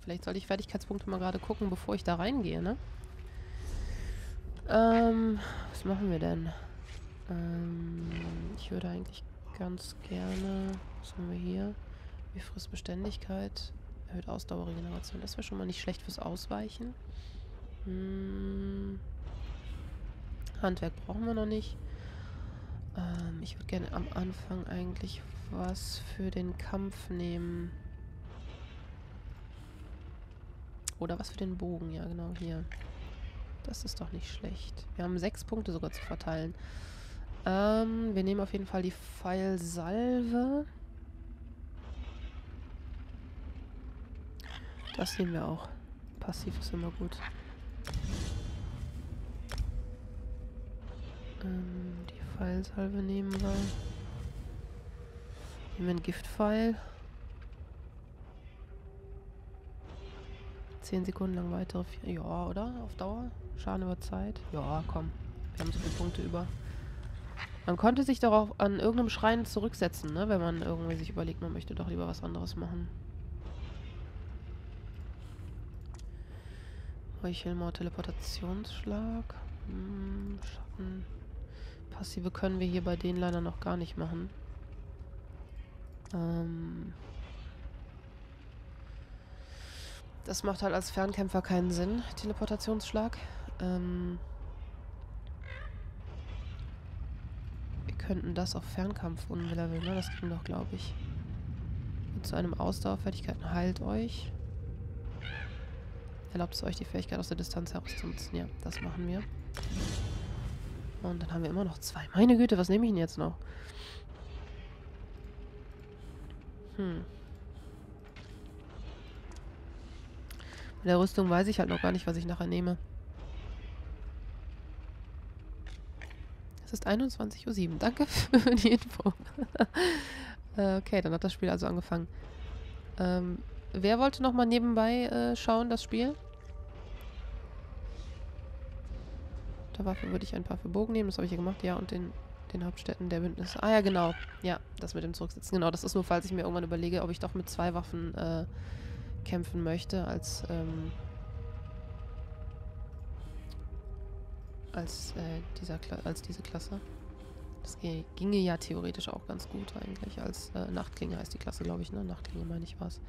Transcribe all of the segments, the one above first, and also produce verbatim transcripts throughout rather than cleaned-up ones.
Vielleicht sollte ich Fertigkeitspunkte mal gerade gucken, bevor ich da reingehe, ne? Ähm, was machen wir denn? Ähm, ich würde eigentlich ganz gerne... Was haben wir hier? Wie Fristbeständigkeit, erhöht Ausdauerregeneration. Das wäre schon mal nicht schlecht fürs Ausweichen. Hm. Handwerk brauchen wir noch nicht. Ähm, ich würde gerne am Anfang eigentlich was für den Kampf nehmen. Oder was für den Bogen, ja genau, hier. Das ist doch nicht schlecht. Wir haben sechs Punkte sogar zu verteilen. Ähm, wir nehmen auf jeden Fall die Pfeilsalve. Das nehmen wir auch. Passiv ist immer gut. Ähm, die Pfeilsalve nehmen wir. Nehmen wir einen Giftpfeil. Zehn Sekunden lang weitere vier. Ja, oder? Auf Dauer? Schaden über Zeit? Ja, komm. Wir haben so viele Punkte über. Man konnte sich doch auch an irgendeinem Schrein zurücksetzen, ne? Wenn man irgendwie sich überlegt, man möchte doch lieber was anderes machen. Heuchelmord, Teleportationsschlag. Hm, Schatten. Passive können wir hier bei denen leider noch gar nicht machen. Ähm... Das macht halt als Fernkämpfer keinen Sinn, Teleportationsschlag. Ähm wir könnten das auf Fernkampf unleveln, ne? Das ging doch, glaube ich. Und zu einem Ausdauerfertigkeiten heilt euch. Erlaubt es euch, die Fähigkeit aus der Distanz heraus zu nutzen. Ja, das machen wir. Und dann haben wir immer noch zwei. Meine Güte, was nehme ich denn jetzt noch? Hm. Bei der Rüstung weiß ich halt noch gar nicht, was ich nachher nehme. Es ist einundzwanzig Uhr sieben. Danke für die Info. äh, okay, dann hat das Spiel also angefangen. Ähm, wer wollte noch mal nebenbei äh, schauen, das Spiel? Der Waffe würde ich ein paar für Bogen nehmen. Das habe ich hier gemacht. Ja, und den, den Hauptstädten der Bündnis. Ah ja, genau. Ja, das mit dem Zurücksitzen. Genau, das ist nur, falls ich mir irgendwann überlege, ob ich doch mit zwei Waffen äh, kämpfen möchte, als... Ähm, als, äh, dieser Kla als diese Klasse. Das ginge ja theoretisch auch ganz gut eigentlich. Als äh, Nachtklinge heißt die Klasse, glaube ich, ne? Nachtklinge meine ich was.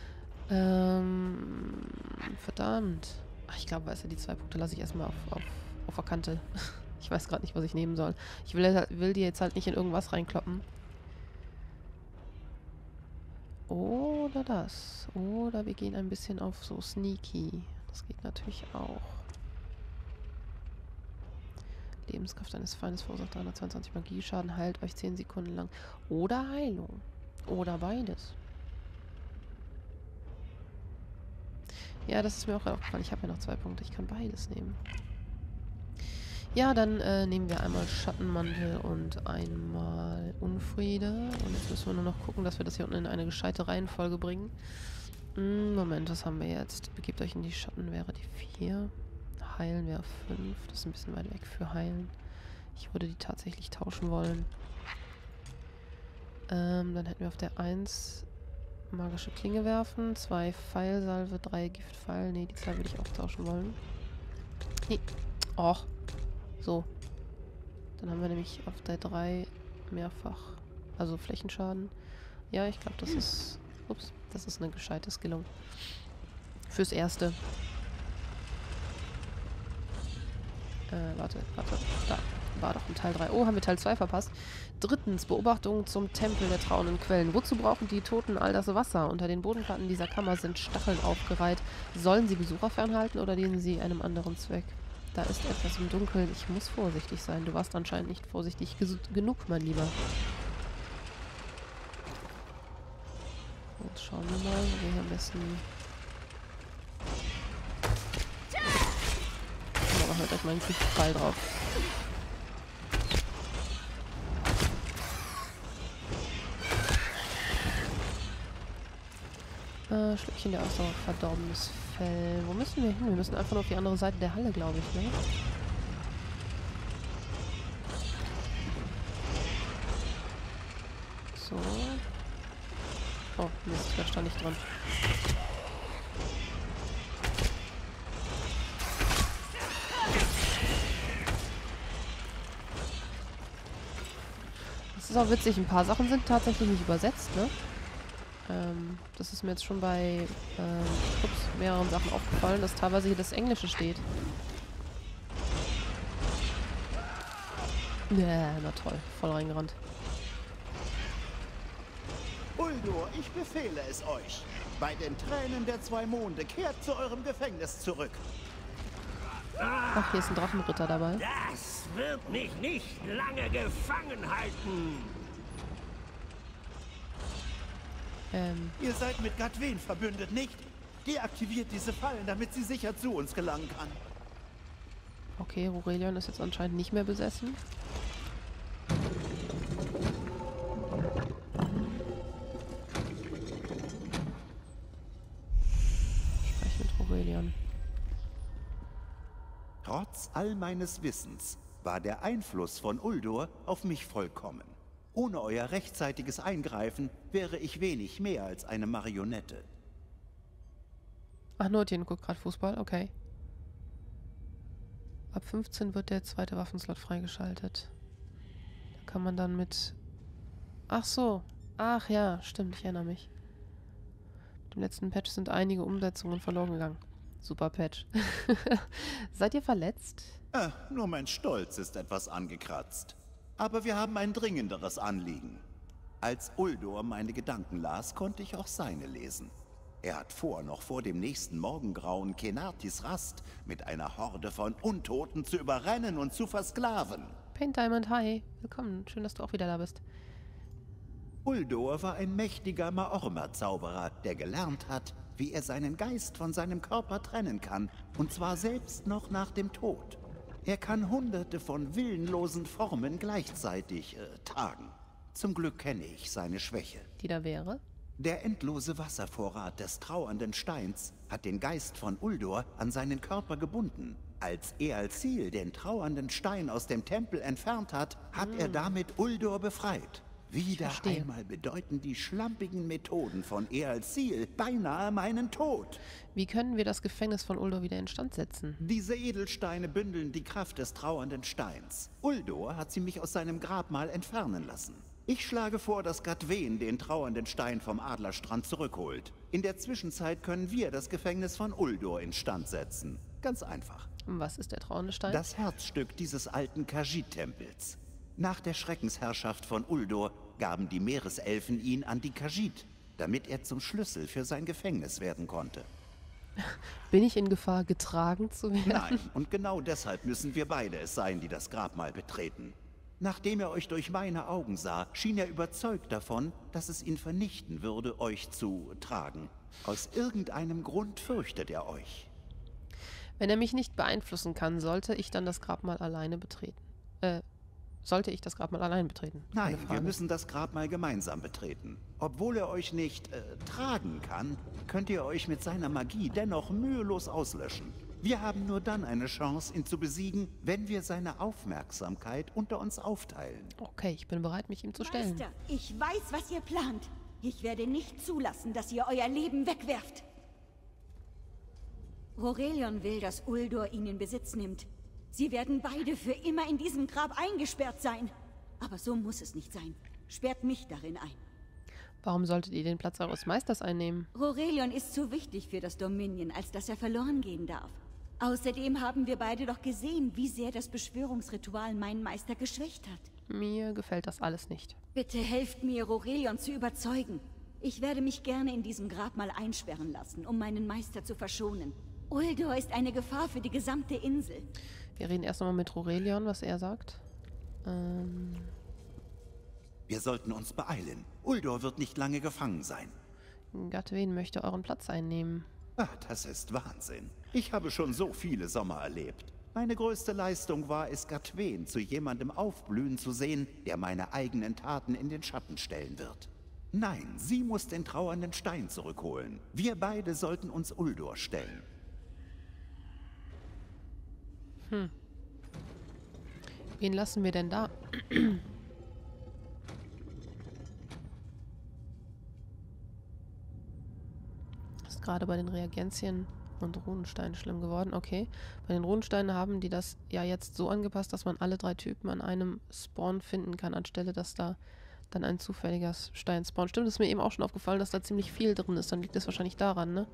Ähm, verdammt. Ach, ich glaube, weißt du, die zwei Punkte lasse ich erstmal auf, auf, auf der Kante. Ich weiß gerade nicht, was ich nehmen soll. Ich will, will die jetzt halt nicht in irgendwas reinkloppen. Oder das. Oder wir gehen ein bisschen auf so Sneaky. Das geht natürlich auch. Lebenskraft eines Feindes verursacht dreihundertzweiundzwanzig Magieschaden, heilt euch zehn Sekunden lang. Oder Heilung. Oder beides. Ja, das ist mir auch aufgefallen. Ich habe ja noch zwei Punkte. Ich kann beides nehmen. Ja, dann äh, nehmen wir einmal Schattenmantel und einmal Unfriede. Und jetzt müssen wir nur noch gucken, dass wir das hier unten in eine gescheite Reihenfolge bringen. Hm, Moment, was haben wir jetzt? Begebt euch in die Schatten, wäre die vier. Heilen wäre fünf. Das ist ein bisschen weit weg für Heilen. Ich würde die tatsächlich tauschen wollen. Ähm, dann hätten wir auf der eins magische Klinge werfen, zwei Pfeilsalve, drei Giftpfeil. Ne, die zwei würde ich auch tauschen wollen. Nee. Och. So. Dann haben wir nämlich auf der drei mehrfach, also Flächenschaden. Ja, ich glaube, das ist... Ups, das ist eine gescheite Skillung. Fürs Erste. Äh, warte, warte. Da war doch ein Teil drei. Oh, haben wir Teil zwei verpasst. Drittens, Beobachtung zum Tempel der trauenden Quellen. Wozu brauchen die Toten all das Wasser? Unter den Bodenplatten dieser Kammer sind Stacheln aufgereiht. Sollen sie Besucher fernhalten oder dienen sie einem anderen Zweck? Da ist etwas im Dunkeln. Ich muss vorsichtig sein. Du warst anscheinend nicht vorsichtig genug, mein Lieber. Und schauen wir mal, wo wir hier am besten... Da machen wir gleich mal einen Giftpfeil drauf. Äh, Schlückchen der Ausdauer, verdorbenes Fell. Wo müssen wir hin? Wir müssen einfach nur auf die andere Seite der Halle, glaube ich, ne? So. Oh, Mist, da stand ich dran. ist auch witzig, ein paar Sachen sind tatsächlich nicht übersetzt, ne? Ähm, das ist mir jetzt schon bei ähm, ups, mehreren Sachen aufgefallen, dass teilweise hier das Englische steht. Ja, na toll. Voll reingerannt. Uldor, ich befehle es euch. Bei den Tränen der zwei Monde kehrt zu eurem Gefängnis zurück. Ach, hier ist ein Drachenritter dabei. Das wird mich nicht lange gefangen halten. Ähm, Ihr seid mit Gadwen verbündet, nicht? Deaktiviert diese Fallen, damit sie sicher zu uns gelangen kann. okay, Rurelion ist jetzt anscheinend nicht mehr besessen. Sprech mit Rurelion. Trotz all meines Wissens war der Einfluss von Uldor auf mich vollkommen. Ohne euer rechtzeitiges Eingreifen wäre ich wenig mehr als eine Marionette. Ach, Nordien guckt gerade Fußball, okay. Ab fünfzehn wird der zweite Waffenslot freigeschaltet. Da kann man dann mit... Ach so. Ach ja, stimmt, ich erinnere mich. Mit dem letzten Patch sind einige Umsetzungen verloren gegangen. Super Patch. Seid ihr verletzt? Äh, nur mein Stolz ist etwas angekratzt. Aber wir haben ein dringenderes Anliegen. Als Uldor meine Gedanken las, konnte ich auch seine lesen. Er hat vor, noch vor dem nächsten Morgengrauen Kenatis Rast mit einer Horde von Untoten zu überrennen und zu versklaven. Paint Diamond, hi. Willkommen. Schön, dass du auch wieder da bist. Uldor war ein mächtiger Maormer-Zauberer, der gelernt hat, wie er seinen Geist von seinem Körper trennen kann, und zwar selbst noch nach dem Tod. Er kann hunderte von willenlosen Formen gleichzeitig äh, tragen. Zum Glück kenne ich seine Schwäche. Die da wäre? Der endlose Wasservorrat des trauernden Steins hat den Geist von Uldor an seinen Körper gebunden. Als Ealzil den trauernden Stein aus dem Tempel entfernt hat, hat mm. er damit Uldor befreit. Wieder einmal bedeuten die schlampigen Methoden von Ealzil beinahe meinen Tod. Wie können wir das Gefängnis von Uldor wieder instand setzen? Diese Edelsteine bündeln die Kraft des trauernden Steins. Uldor hat sie mich aus seinem Grabmal entfernen lassen. Ich schlage vor, dass Gadwen den trauernden Stein vom Adlerstrand zurückholt. In der Zwischenzeit können wir das Gefängnis von Uldor instand setzen. Ganz einfach. Was ist der trauernde Stein? Das Herzstück dieses alten Khajiit-Tempels. Nach der Schreckensherrschaft von Uldor gaben die Meereselfen ihn an die Khajiit, damit er zum Schlüssel für sein Gefängnis werden konnte. Bin ich in Gefahr, getragen zu werden? Nein, und genau deshalb müssen wir beide es sein, die das Grabmal betreten. Nachdem er euch durch meine Augen sah, schien er überzeugt davon, dass es ihn vernichten würde, euch zu tragen. Aus irgendeinem Grund fürchtet er euch. Wenn er mich nicht beeinflussen kann, sollte ich dann das Grabmal alleine betreten? Äh, sollte ich das Grabmal allein betreten? Nein, wir müssen das Grabmal gemeinsam betreten. Obwohl er euch nicht äh, tragen kann, könnt ihr euch mit seiner Magie dennoch mühelos auslöschen. Wir haben nur dann eine Chance, ihn zu besiegen, wenn wir seine Aufmerksamkeit unter uns aufteilen. Okay, ich bin bereit, mich ihm zu stellen. Meister, ich weiß, was ihr plant. Ich werde nicht zulassen, dass ihr euer Leben wegwerft. Rurelion will, dass Uldor ihn in Besitz nimmt. Sie werden beide für immer in diesem Grab eingesperrt sein. Aber so muss es nicht sein. Sperrt mich darin ein. Warum solltet ihr den Platz eures Meisters einnehmen? Rurelion ist zu wichtig für das Dominion, als dass er verloren gehen darf. Außerdem haben wir beide doch gesehen, wie sehr das Beschwörungsritual meinen Meister geschwächt hat. Mir gefällt das alles nicht. Bitte helft mir, Rurelion zu überzeugen. Ich werde mich gerne in diesem Grabmal einsperren lassen, um meinen Meister zu verschonen. Uldor ist eine Gefahr für die gesamte Insel. Wir reden erst nochmal mit Rurelion, was er sagt. Ähm... Wir sollten uns beeilen. Uldor wird nicht lange gefangen sein. Gadwen möchte euren Platz einnehmen. Ah, das ist Wahnsinn. Ich habe schon so viele Sommer erlebt. Meine größte Leistung war es, Gadwen zu jemandem aufblühen zu sehen, der meine eigenen Taten in den Schatten stellen wird. Nein, sie muss den trauernden Stein zurückholen. Wir beide sollten uns Uldor stellen. Hm. Wen lassen wir denn da? Ist gerade bei den Reagenzien und Runensteinen schlimm geworden. Okay. Bei den Runensteinen haben die das ja jetzt so angepasst, dass man alle drei Typen an einem Spawn finden kann, anstelle dass da dann ein zufälliger Stein spawnt. Stimmt, ist mir eben auch schon aufgefallen, dass da ziemlich viel drin ist. Dann liegt es wahrscheinlich daran, ne?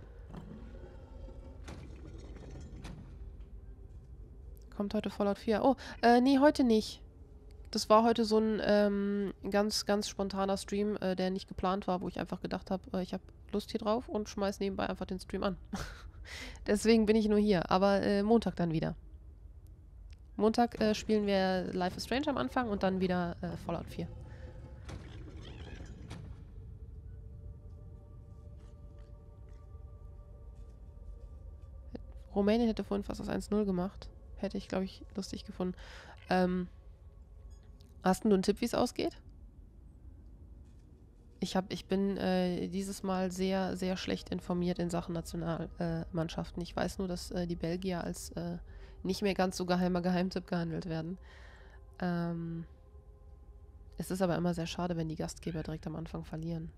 Kommt heute Fallout vier. Oh, äh, nee, heute nicht. Das war heute so ein ähm, ganz, ganz spontaner Stream, äh, der nicht geplant war, wo ich einfach gedacht habe, äh, ich habe Lust hier drauf und schmeiß nebenbei einfach den Stream an. Deswegen bin ich nur hier. Aber äh, Montag dann wieder. Montag äh, spielen wir Life is Strange am Anfang und dann wieder äh, Fallout vier. Rumänien hätte vorhin fast das eins null gemacht. Hätte ich, glaube ich, lustig gefunden. Ähm, hast du einen Tipp, wie es ausgeht? Ich, hab, ich bin äh, dieses Mal sehr, sehr schlecht informiert in Sachen Nationalmannschaften. Äh, ich weiß nur, dass äh, die Belgier als äh, nicht mehr ganz so geheimer Geheimtipp gehandelt werden. Ähm, es ist aber immer sehr schade, wenn die Gastgeber direkt am Anfang verlieren.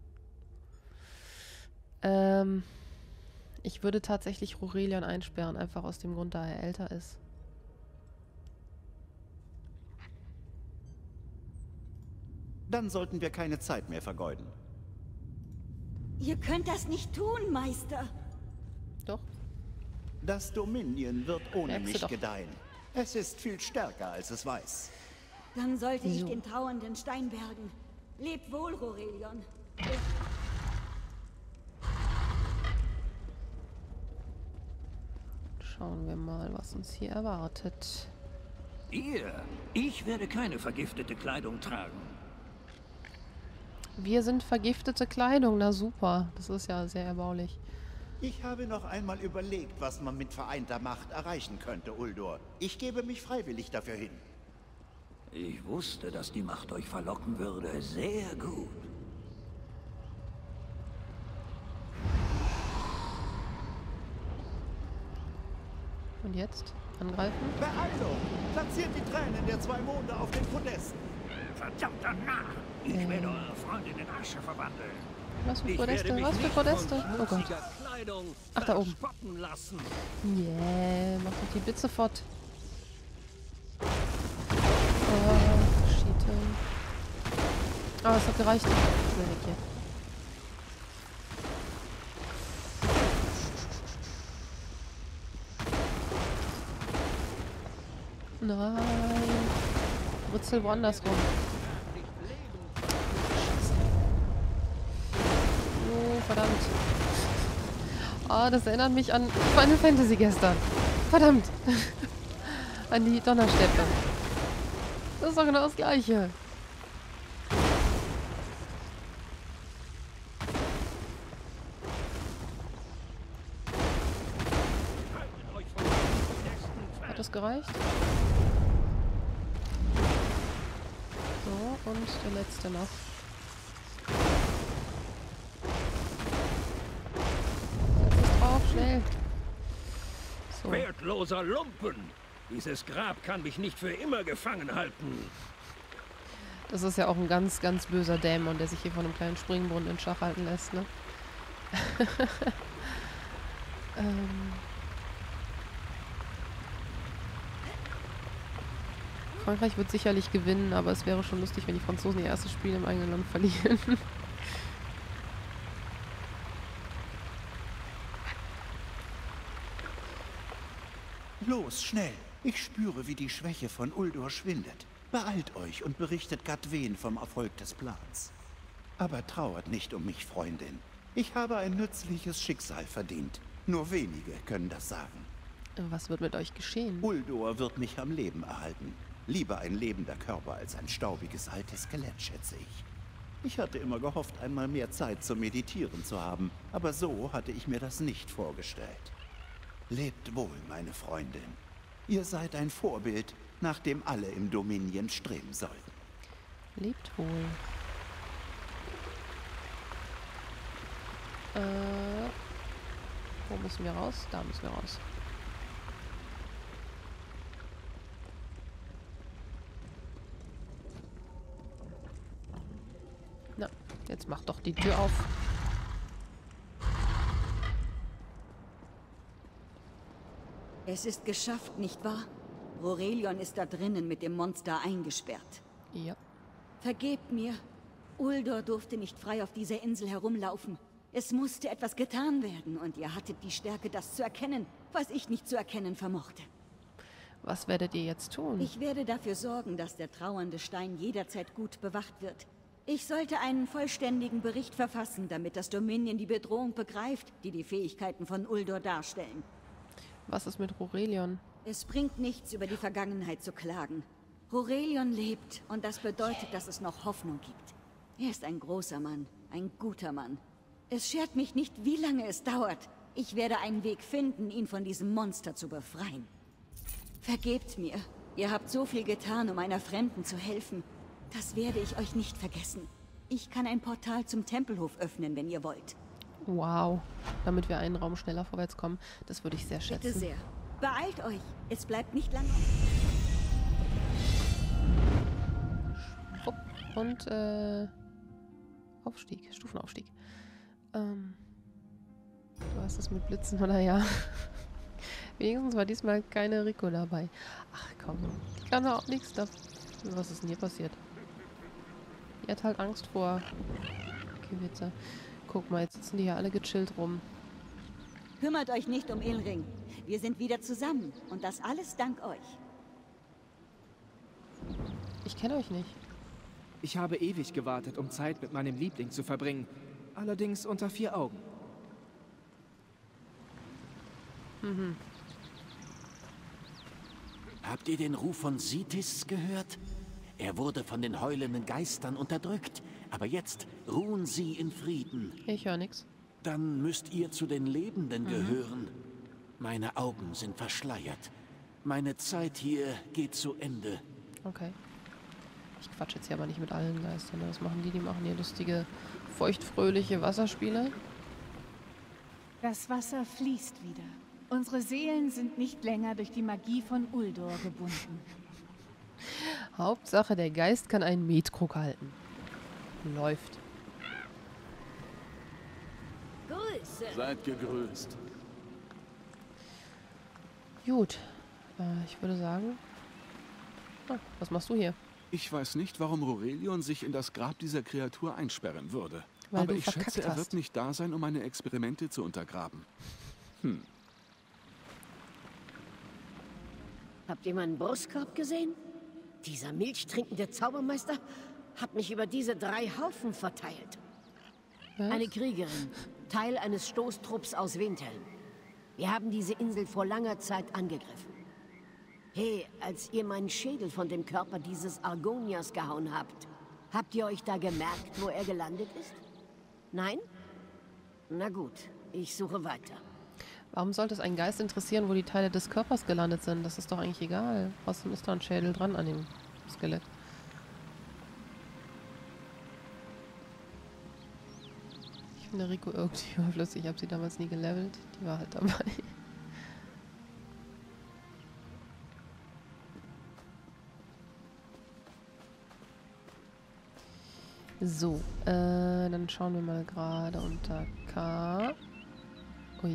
Ähm, ich würde tatsächlich Rurelion einsperren, einfach aus dem Grund, da er älter ist. Dann sollten wir keine Zeit mehr vergeuden. Ihr könnt das nicht tun, Meister. Doch. Das Dominion wird ohne Merkst du mich doch. gedeihen. Es ist viel stärker, als es weiß. Dann sollte ich So. den trauernden Stein bergen. Lebt wohl, Rurelion. Schauen wir mal, was uns hier erwartet. Ihr? Ich werde keine vergiftete Kleidung tragen. Wir sind vergiftete Kleidung, na super. Das ist ja sehr erbaulich. Ich habe noch einmal überlegt, was man mit vereinter Macht erreichen könnte, Uldor. Ich gebe mich freiwillig dafür hin. Ich wusste, dass die Macht euch verlocken würde. Sehr gut. Und jetzt? Angreifen? Beeilung! Platziert die Tränen der zwei Monde auf den Podesten. Verdammter Narr! Ich Ähm. werde eure Freundin in Asche verwandeln. Was für Ich werde Podeste? mich Was für nicht Podeste? von Oh Gott. schmutziger Kleidung Ach, da oben. verspotten lassen. Yeah, mach doch die Blitze fort. Oh, shit. Aber es hat gereicht. Schnell weg hier. Nein. Ritzel woanders rum. Oh, verdammt. Ah, das erinnert mich an Final Fantasy gestern. Verdammt. An die Donnersteppe. Das ist doch genau das Gleiche. Haltet euch von den Podesten fern. Hat das gereicht? So, und der letzte noch. Setz es drauf, schnell. So. Wertloser Lumpen! Dieses Grab kann mich nicht für immer gefangen halten. Das ist ja auch ein ganz, ganz böser Dämon, der sich hier von einem kleinen Springbrunnen in Schach halten lässt, ne? ähm. Frankreich wird sicherlich gewinnen, aber es wäre schon lustig, wenn die Franzosen ihr erstes Spiel im eigenen Land verlieren. Los, schnell! Ich spüre, wie die Schwäche von Uldor schwindet. Beeilt euch und berichtet Gadwen vom Erfolg des Plans. Aber trauert nicht um mich, Freundin. Ich habe ein nützliches Schicksal verdient. Nur wenige können das sagen. Was wird mit euch geschehen? Uldor wird mich am Leben erhalten. Lieber ein lebender Körper als ein staubiges altes Skelett, schätze ich. Ich hatte immer gehofft, einmal mehr Zeit zum Meditieren zu haben, aber so hatte ich mir das nicht vorgestellt. Lebt wohl, meine Freundin. Ihr seid ein Vorbild, nach dem alle im Dominion streben sollten. Lebt wohl. Äh, wo müssen wir raus? Da müssen wir raus. Na, jetzt mach doch die Tür auf. Es ist geschafft, nicht wahr? Rurelion ist da drinnen mit dem Monster eingesperrt. Ja. Vergebt mir. Uldor durfte nicht frei auf dieser Insel herumlaufen. Es musste etwas getan werden und ihr hattet die Stärke, das zu erkennen, was ich nicht zu erkennen vermochte. Was werdet ihr jetzt tun? Ich werde dafür sorgen, dass der trauernde Stein jederzeit gut bewacht wird. Ich sollte einen vollständigen Bericht verfassen, damit das Dominion die Bedrohung begreift, die die Fähigkeiten von Uldor darstellen. Was ist mit Rurelion? Es bringt nichts, über die Vergangenheit zu klagen. Rurelion lebt und das bedeutet, dass es noch Hoffnung gibt. Er ist ein großer Mann, ein guter Mann. Es schert mich nicht, wie lange es dauert. Ich werde einen Weg finden, ihn von diesem Monster zu befreien. Vergebt mir. Ihr habt so viel getan, um einer Fremden zu helfen. Das werde ich euch nicht vergessen. Ich kann ein Portal zum Tempelhof öffnen, wenn ihr wollt. Wow. Damit wir einen Raum schneller vorwärts kommen. Das würde ich sehr schätzen. Bitte sehr. Beeilt euch. Es bleibt nicht lange. Und, äh... Aufstieg. Stufenaufstieg. Ähm... Du hast es mit Blitzen, oder ja? Wenigstens war diesmal keine Rico dabei. Ach komm, die kann doch auch nichts dafür. Was ist denn hier passiert? Die hat halt Angst vor Gewitzer. Guck mal, jetzt sitzen die hier alle gechillt rum. Kümmert euch nicht um Ilring. Wir sind wieder zusammen. Und das alles dank euch. Ich kenne euch nicht. Ich habe ewig gewartet, um Zeit mit meinem Liebling zu verbringen. Allerdings unter vier Augen. Mhm. Habt ihr den Ruf von Sithis gehört? Er wurde von den heulenden Geistern unterdrückt, aber jetzt ruhen sie in Frieden. Ich höre nichts. Dann müsst ihr zu den Lebenden mhm. gehören. Meine Augen sind verschleiert. Meine Zeit hier geht zu Ende. Okay. Ich quatsche jetzt hier aber nicht mit allen Geistern. Was machen die? Die machen hier lustige, feuchtfröhliche Wasserspiele. Das Wasser fließt wieder. Unsere Seelen sind nicht länger durch die Magie von Uldor gebunden. Hauptsache, der Geist kann einen Metkrug halten. Läuft. Grüße. Seid gegrüßt. Gut. Äh, ich würde sagen... Ah, was machst du hier? Ich weiß nicht, warum Rurelion sich in das Grab dieser Kreatur einsperren würde. Weil Aber du ich verkackt schätze, er hast. wird nicht da sein, um meine Experimente zu untergraben. Hm. Habt ihr meinen Brustkorb gesehen? Dieser milchtrinkende Zaubermeister hat mich über diese drei Haufen verteilt. Was? Eine Kriegerin, Teil eines Stoßtrupps aus Windhelm. Wir haben diese Insel vor langer Zeit angegriffen. Hey, als ihr meinen Schädel von dem Körper dieses Argonias gehauen habt, habt ihr euch da gemerkt, wo er gelandet ist? Nein? Na gut, ich suche weiter. Warum sollte es einen Geist interessieren, wo die Teile des Körpers gelandet sind? Das ist doch eigentlich egal. Außerdem ist da ein Schädel dran an dem Skelett. Ich finde Rico irgendwie überflüssig. Ich habe sie damals nie gelevelt. Die war halt dabei. So, äh, dann schauen wir mal gerade unter K. Ui.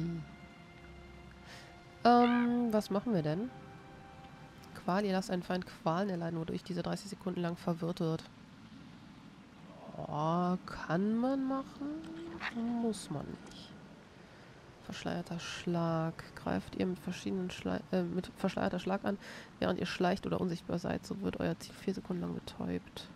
Ähm, was machen wir denn? Qual, ihr lasst einen Feind Qualen erleiden, wodurch diese dreißig Sekunden lang verwirrt wird. Oh, kann man machen? Muss man nicht. Verschleierter Schlag. Greift ihr mit verschiedenen Schle äh, mit verschleierter Schlag an, während ihr schleicht oder unsichtbar seid, so wird euer Ziel vier Sekunden lang betäubt.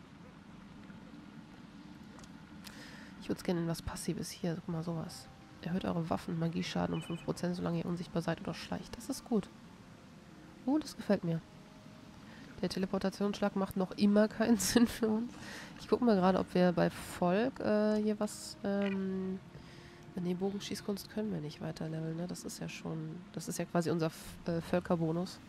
Ich würde es gerne in was Passives. Hier, guck mal, sowas. Erhöht eure Waffen Magieschaden um fünf Prozent, solange ihr unsichtbar seid oder schleicht. Das ist gut. Oh, das gefällt mir. Der Teleportationsschlag macht noch immer keinen Sinn für uns. Ich gucke mal gerade, ob wir bei Volk äh, hier was... Ähm, nee, Bogenschießkunst können wir nicht weiter leveln, ne? Das ist ja schon... Das ist ja quasi unser F äh, Völkerbonus.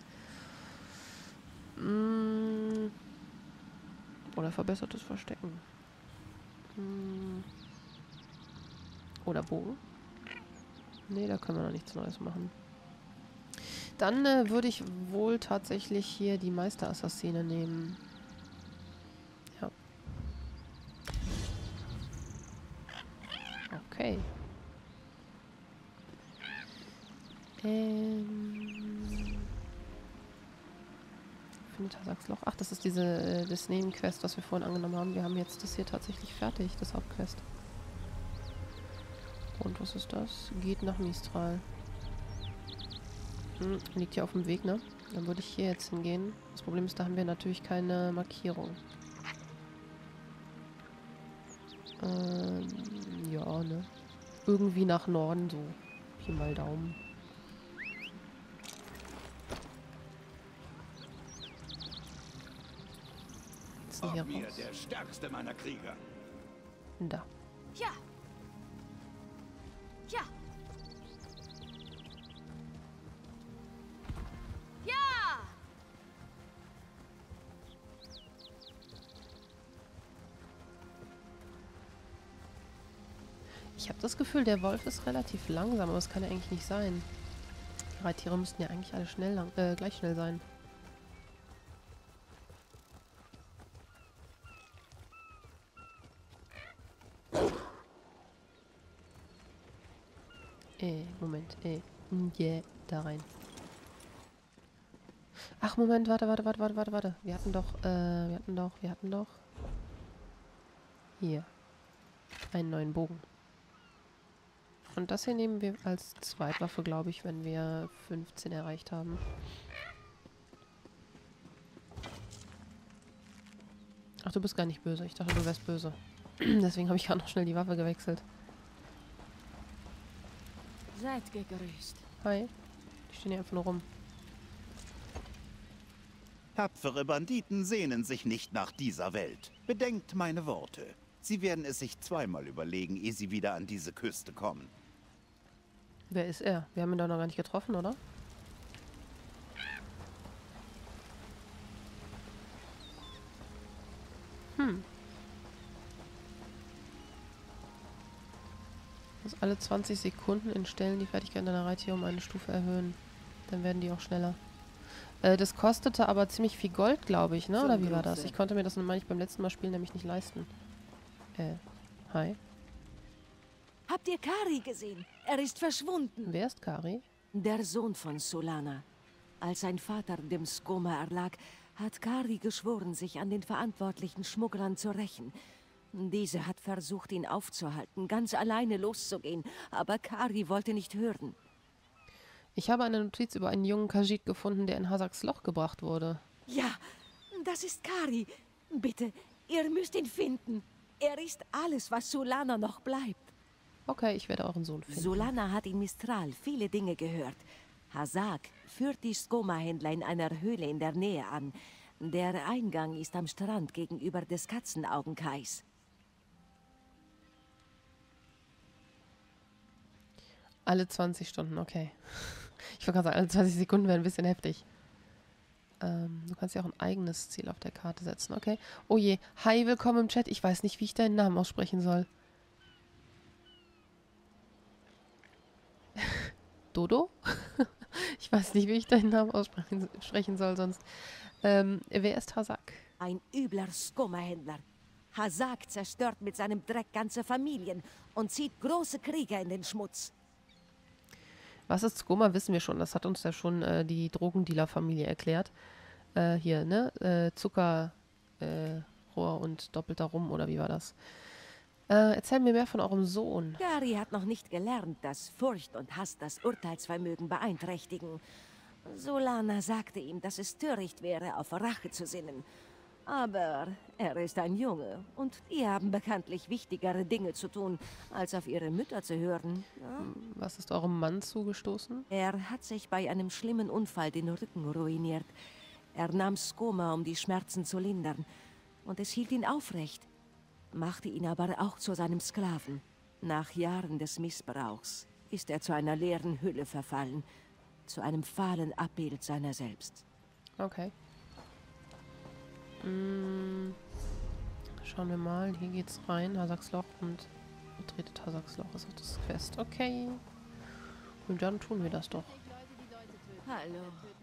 Mm. Oder verbessertes Verstecken. Mm. Oder Bogen. Nee, da können wir noch nichts Neues machen. Dann äh, würde ich wohl tatsächlich hier die Meisterassassine nehmen. Ja. Okay. Ähm. Findet Hasaks Loch. Ach, das ist diese äh, das Nebenquest, was wir vorhin angenommen haben. Wir haben jetzt das hier tatsächlich fertig, das Hauptquest. Und was ist das? Geht nach Mistral. Hm, liegt hier auf dem Weg, ne? Dann würde ich hier jetzt hingehen. Das Problem ist, da haben wir natürlich keine Markierung. Ähm, ja, ne? Irgendwie nach Norden, so. Pi mal Daumen. Ob Hier mir raus. der stärkste meiner Krieger. Da. Ja. Ja. Ja. Ich habe das Gefühl, der Wolf ist relativ langsam, aber das kann ja eigentlich nicht sein. Die Reittiere müssten ja eigentlich alle schnell lang, äh, gleich schnell sein. Äh, Moment, äh, yeah, da rein. Ach, Moment, warte, warte, warte, warte, warte, warte. Wir hatten doch, äh, wir hatten doch, wir hatten doch hier einen neuen Bogen. Und das hier nehmen wir als Zweitwaffe, glaube ich, wenn wir fünfzehn erreicht haben. Ach, du bist gar nicht böse. Ich dachte, du wärst böse. Deswegen habe ich gerade noch schnell die Waffe gewechselt. Seid gegrüßt. Hi. Die stehen hier einfach nur rum. Tapfere Banditen sehnen sich nicht nach dieser Welt. Bedenkt meine Worte. Sie werden es sich zweimal überlegen, ehe sie wieder an diese Küste kommen. Wer ist er? Wir haben ihn doch noch gar nicht getroffen, oder? Hm. Also alle zwanzig Sekunden in Stellen die Fertigkeit deiner Reittiere um eine Stufe erhöhen. Dann werden die auch schneller. Äh, das kostete aber ziemlich viel Gold, glaube ich, ne? Oder wie war das? Ich konnte mir das, meine ich, beim letzten Mal spielen nämlich nicht leisten. Äh, hi. Habt ihr Kari gesehen? Er ist verschwunden. Wer ist Kari? Der Sohn von Solana. Als sein Vater dem Skoma erlag, hat Kari geschworen, sich an den verantwortlichen Schmugglern zu rächen. Diese hat versucht, ihn aufzuhalten, ganz alleine loszugehen, aber Kari wollte nicht hören. Ich habe eine Notiz über einen jungen Khajiit gefunden, der in Hasaks Loch gebracht wurde. Ja, das ist Kari. Bitte, ihr müsst ihn finden. Er ist alles, was Solana noch bleibt. Okay, ich werde euren Sohn finden. Solana hat in Mistral viele Dinge gehört. Hasak führt die Skoma-Händler in einer Höhle in der Nähe an. Der Eingang ist am Strand gegenüber des Katzenaugenkais. Alle zwanzig Stunden, okay. Ich wollte gerade sagen, alle zwanzig Sekunden wäre ein bisschen heftig. Ähm, du kannst ja auch ein eigenes Ziel auf der Karte setzen, okay. Oh je, hi, willkommen im Chat. Ich weiß nicht, wie ich deinen Namen aussprechen soll. Dodo? Ich weiß nicht, wie ich deinen Namen aussprechen sprechen soll sonst. Ähm, wer ist Hasak? Ein übler Skoma-Händler. Hasak zerstört mit seinem Dreck ganze Familien und zieht große Kriege in den Schmutz. Was ist Skoma, wissen wir schon. Das hat uns ja schon äh, die Drogendealer-Familie erklärt. Äh, hier, ne? Äh, Zuckerrohr äh, und doppelter Rum, oder wie war das? Äh, erzähl mir mehr von eurem Sohn. Kari hat noch nicht gelernt, dass Furcht und Hass das Urteilsvermögen beeinträchtigen. Solana sagte ihm, dass es töricht wäre, auf Rache zu sinnen. Aber er ist ein Junge und die haben bekanntlich wichtigere Dinge zu tun, als auf ihre Mütter zu hören. Ja? Was ist eurem Mann zugestoßen? Er hat sich bei einem schlimmen Unfall den Rücken ruiniert. Er nahm Skoma, um die Schmerzen zu lindern. Und es hielt ihn aufrecht, machte ihn aber auch zu seinem Sklaven. Nach Jahren des Missbrauchs ist er zu einer leeren Hülle verfallen, zu einem fahlen Abbild seiner selbst. Okay. Mm, schauen wir mal. Hier geht's rein. Hasaks Loch und betretet Hasaks Loch. Ist auch das Quest. Okay. Und dann tun wir das doch. Hallo.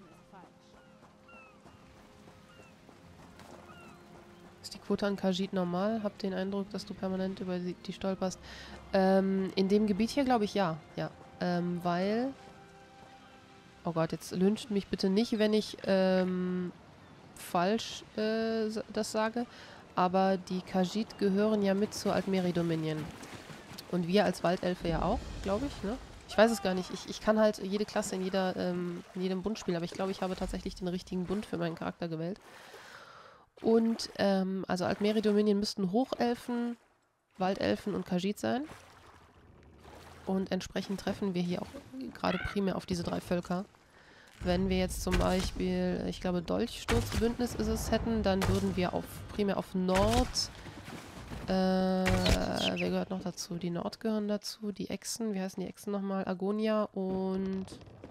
Ist die Quote an Khajiit normal? Hab den Eindruck, dass du permanent über die, die stolperst. Ähm, in dem Gebiet hier glaube ich ja. Ja. Ähm, weil... Oh Gott, jetzt lyncht mich bitte nicht, wenn ich ähm, falsch äh, das sage. Aber die Khajiit gehören ja mit zur Altmeri-Dominion. Und wir als Waldelfe ja auch, glaube ich, ne? Ich weiß es gar nicht. Ich, ich kann halt jede Klasse in, jeder, ähm, in jedem Bund spielen, aber ich glaube, ich habe tatsächlich den richtigen Bund für meinen Charakter gewählt. Und, ähm, also Altmeri-Dominion müssten Hochelfen, Waldelfen und Khajiit sein. Und entsprechend treffen wir hier auch gerade primär auf diese drei Völker. Wenn wir jetzt zum Beispiel, ich glaube, Dolchsturzbündnis ist es, hätten, dann würden wir auf primär auf Nord... Äh, wer gehört noch dazu? Die Nord gehören dazu, die Echsen, wie heißen die Echsen nochmal? Argonia und...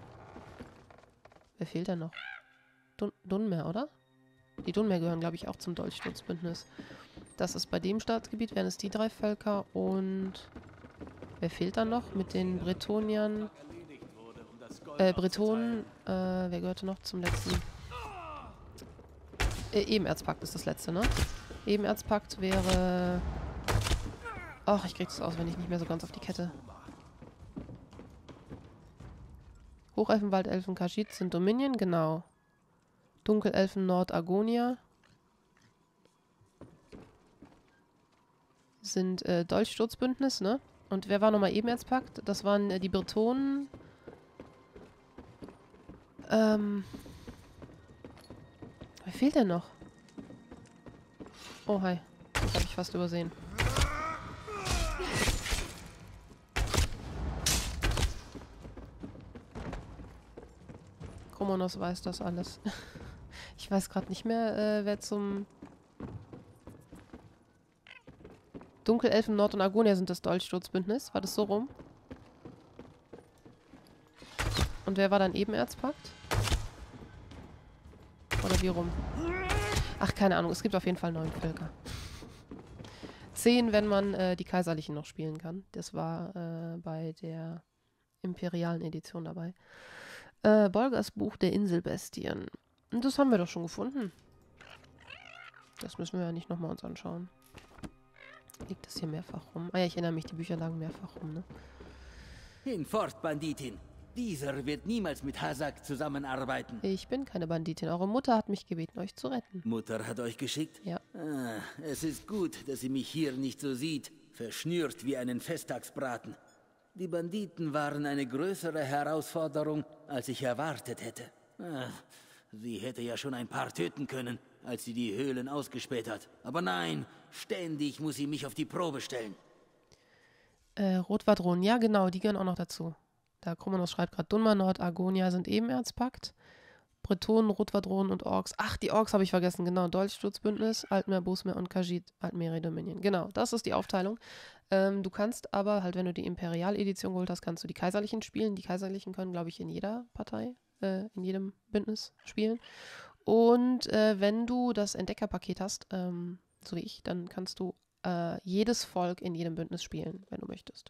Wer fehlt da noch? Dun Dunmer, oder? Die Dunmer gehören, glaube ich, auch zum Dolchsturzbündnis. Das ist bei dem Staatsgebiet, wären es die drei Völker und... Wer fehlt da noch? Mit den Bretoniern... Äh, Bretonen, äh, wer gehörte noch zum letzten? Äh, Ebenerzpakt ist das letzte, ne? Ebenerzpakt wäre... Ach, ich krieg das auswendig nicht mehr so ganz auf die Kette. Hochelfen, Waldelfen, Khajiit sind Dominion, genau. Dunkelelfen, Nord, Argonia. Sind äh, Dolchsturzbündnis, ne? Und wer war nochmal Ebenerzpakt? Das waren äh, die Bretonen. Ähm... Wer fehlt denn noch? Oh, hi. Das habe ich fast übersehen. Chromonos weiß das alles. Ich weiß gerade nicht mehr, äh, wer zum... Dunkelelfen, Nord und Argonia sind das Dolchsturzbündnis. War das so rum? Und wer war dann Ebenerzpakt? Oder wie rum? Ach, keine Ahnung. Es gibt auf jeden Fall neun Völker. Zehn, wenn man äh, die Kaiserlichen noch spielen kann. Das war äh, bei der imperialen Edition dabei. Äh, Bolgers Buch der Inselbestien. Und das haben wir doch schon gefunden. Das müssen wir ja nicht nochmal uns anschauen. Liegt das hier mehrfach rum? Ah ja, ich erinnere mich, die Bücher lagen mehrfach rum, ne? Hinfort, Banditin. Dieser wird niemals mit Hazak zusammenarbeiten. Ich bin keine Banditin. Eure Mutter hat mich gebeten, euch zu retten. Mutter hat euch geschickt? Ja. Ah, es ist gut, dass sie mich hier nicht so sieht. Verschnürt wie einen Festtagsbraten. Die Banditen waren eine größere Herausforderung, als ich erwartet hätte. Ah, sie hätte ja schon ein paar töten können, als sie die Höhlen ausgespäht hat. Aber nein, ständig muss sie mich auf die Probe stellen. Äh, Rotwadronen, ja genau, die gehören auch noch dazu. Da Chromonos schreibt gerade, Dunmer, Nord, Argonia sind Ebenerzpakt. Bretonen, Rotwadronen und Orks. Ach, die Orks habe ich vergessen, genau. Dolchsturzbündnis, Altmer, Bosmer und Khajiit, Altmeri-Dominion. Genau, das ist die Aufteilung. Ähm, du kannst aber, halt wenn du die Imperial-Edition geholt hast, kannst du die Kaiserlichen spielen. Die Kaiserlichen können, glaube ich, in jeder Partei, äh, in jedem Bündnis spielen. Und äh, wenn du das Entdeckerpaket hast, ähm, so wie ich, dann kannst du äh, jedes Volk in jedem Bündnis spielen, wenn du möchtest.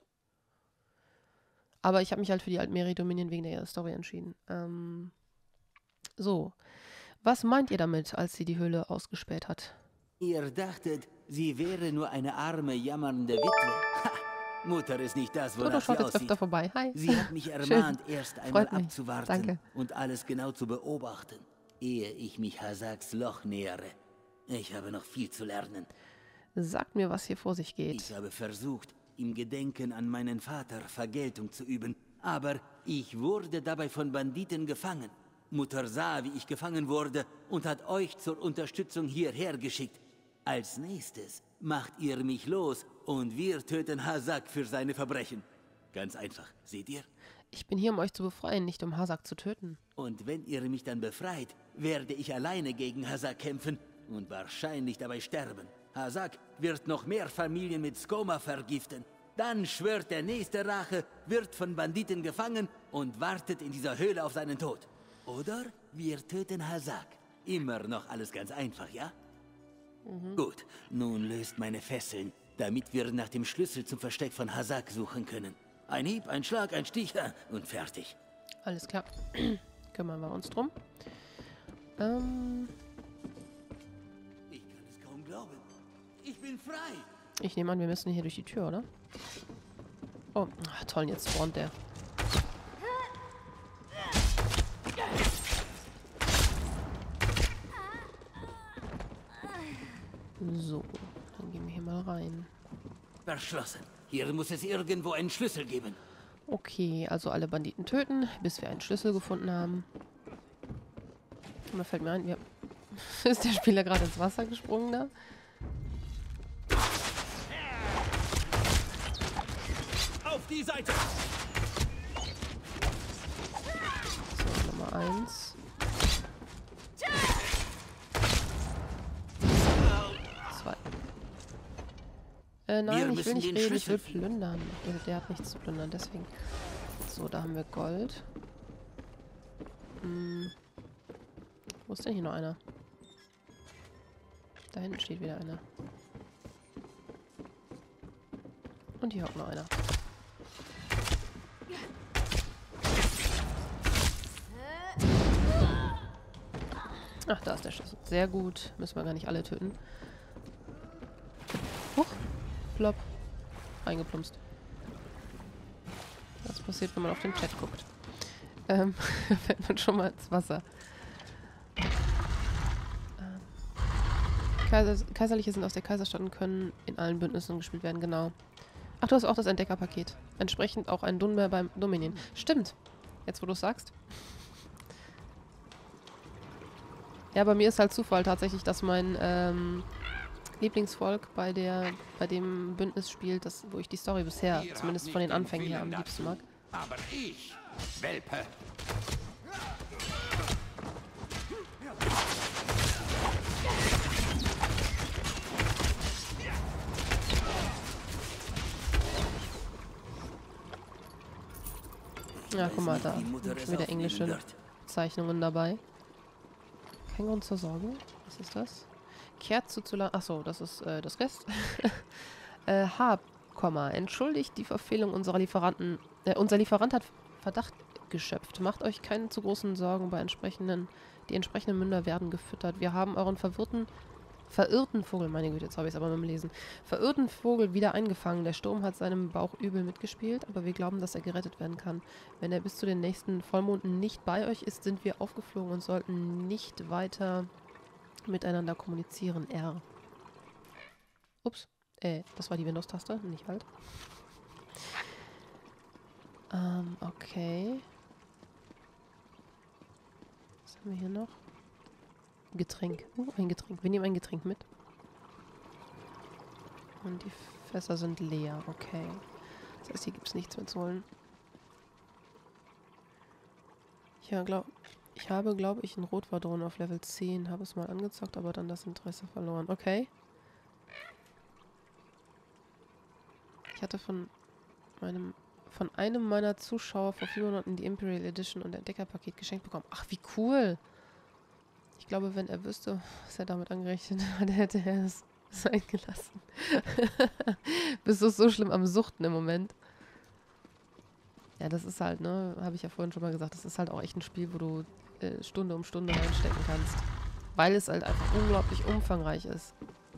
Aber ich habe mich halt für die Altmeri-Dominion wegen der Story entschieden. Ähm, so. Was meint ihr damit, als sie die Höhle ausgespäht hat? Ihr dachtet, sie wäre nur eine arme, jammernde Witwe. Ha! Mutter ist nicht das, wonach sie aussieht. Öfter vorbei. Hi. Sie hat mich ermahnt, erst einmal abzuwarten Danke. und alles genau zu beobachten, ehe ich mich Hazaks Loch nähere. Ich habe noch viel zu lernen. Sagt mir, was hier vor sich geht. Ich habe versucht, im Gedenken an meinen Vater Vergeltung zu üben, aber ich wurde dabei von Banditen gefangen. Mutter sah, wie ich gefangen wurde und hat euch zur Unterstützung hierher geschickt. Als nächstes macht ihr mich los und wir töten Hazak für seine Verbrechen. Ganz einfach, seht ihr? Ich bin hier, um euch zu befreien, nicht um Hazak zu töten. Und wenn ihr mich dann befreit, werde ich alleine gegen Hazak kämpfen und wahrscheinlich dabei sterben. Hazak wird noch mehr Familien mit Skoma vergiften. Dann schwört der nächste Rache, wird von Banditen gefangen und wartet in dieser Höhle auf seinen Tod. Oder wir töten Hazak. Immer noch alles ganz einfach, ja? Mhm. Gut, nun löst meine Fesseln, damit wir nach dem Schlüssel zum Versteck von Hazak suchen können. Ein Hieb, ein Schlag, ein Stich und fertig. Alles klar. Kümmern wir uns drum. Ähm... Ich kann es kaum glauben. Ich bin frei. Ich nehme an, wir müssen hier durch die Tür, oder? Oh, ach, toll, jetzt spawnt der. verschlossen. Hier muss es irgendwo einen Schlüssel geben. Okay, also alle Banditen töten, bis wir einen Schlüssel gefunden haben. Und da fällt mir ein, ja, ist der Spieler gerade ins Wasser gesprungen da? Auf die Seite! So, Nummer eins. Zwei. Äh, nein, Wir ich will nicht müssen den reden, ich will Schlüssel plündern. Der, der hat nichts zu plündern, deswegen. So, da haben wir Gold. Hm. Wo ist denn hier noch einer? Da hinten steht wieder einer. Und hier hockt noch einer. Ach, da ist der Schlüssel. Sehr gut. Müssen wir gar nicht alle töten. Huch. Plopp. Eingeplumpst. Das passiert, wenn man auf den Chat guckt. Ähm, fällt man schon mal ins Wasser. Ähm. Kaisers Kaiserliche sind aus der Kaiserstadt und können in allen Bündnissen gespielt werden, genau. Ach, du hast auch das Entdeckerpaket. Entsprechend auch ein Dunmer beim Dominion. Stimmt. Jetzt, wo du es sagst. Ja, bei mir ist halt Zufall tatsächlich, dass mein ähm, Lieblingsvolk bei der bei dem Bündnis spielt, das, wo ich die Story bisher, zumindest von den Anfängen her, am liebsten mag. Aber ich, Welpe. Ja, guck mal, da sind schon wieder englische Zeichnungen dabei. Kein Grund zur Sorge. Was ist das? Kehrt zu zu lang. Achso, das ist äh, das Rest. äh, H, Komma. Entschuldigt die Verfehlung unserer Lieferanten. Äh, unser Lieferant hat Verdacht geschöpft. Macht euch keine zu großen Sorgen bei entsprechenden. Die entsprechenden Münder werden gefüttert. Wir haben euren verwirrten. Verirrten Vogel, meine Güte, jetzt habe ich es aber mit dem Lesen. Verirrten Vogel wieder eingefangen. Der Sturm hat seinem Bauch übel mitgespielt, aber wir glauben, dass er gerettet werden kann. Wenn er bis zu den nächsten Vollmonden nicht bei euch ist, sind wir aufgeflogen und sollten nicht weiter miteinander kommunizieren. R. Ups. Äh, das war die Windows-Taste, nicht halt. Ähm, okay. Was haben wir hier noch? Getränk. Uh, ein Getränk. Wir nehmen ein Getränk mit. Und die Fässer sind leer. Okay. Das heißt, hier gibt es nichts mehr zu holen. Ja, glaub, ich habe, glaube ich, einen Rotwadron auf Level zehn. Habe es mal angezockt, aber dann das Interesse verloren. Okay. Ich hatte von meinem von einem meiner Zuschauer vor vier Monaten die Imperial Edition und Entdeckerpaket geschenkt bekommen. Ach, wie cool! Ich glaube, wenn er wüsste, was er damit angerechnet hat, hätte er es sein gelassen. Bist du so schlimm am Suchten im Moment? Ja, das ist halt, ne, habe ich ja vorhin schon mal gesagt, das ist halt auch echt ein Spiel, wo du äh, Stunde um Stunde reinstecken kannst. Weil es halt einfach unglaublich umfangreich ist.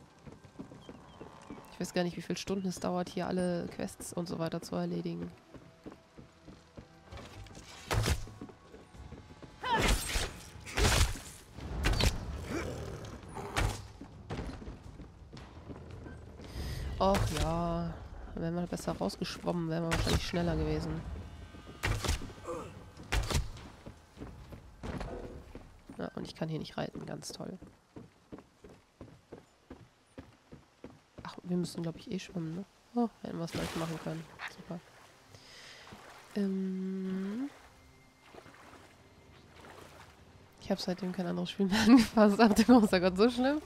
Ich weiß gar nicht, wie viele Stunden es dauert, hier alle Quests und so weiter zu erledigen. Och ja, wären wir besser rausgeschwommen, wären wir wahrscheinlich schneller gewesen. Ja, und ich kann hier nicht reiten, ganz toll. Ach, wir müssen, glaube ich, eh schwimmen, ne? Oh, hätten wir es gleich machen können. Super. Ähm ich habe seitdem kein anderes Spiel mehr angefasst. Dachte, oh Gott, so schlimm.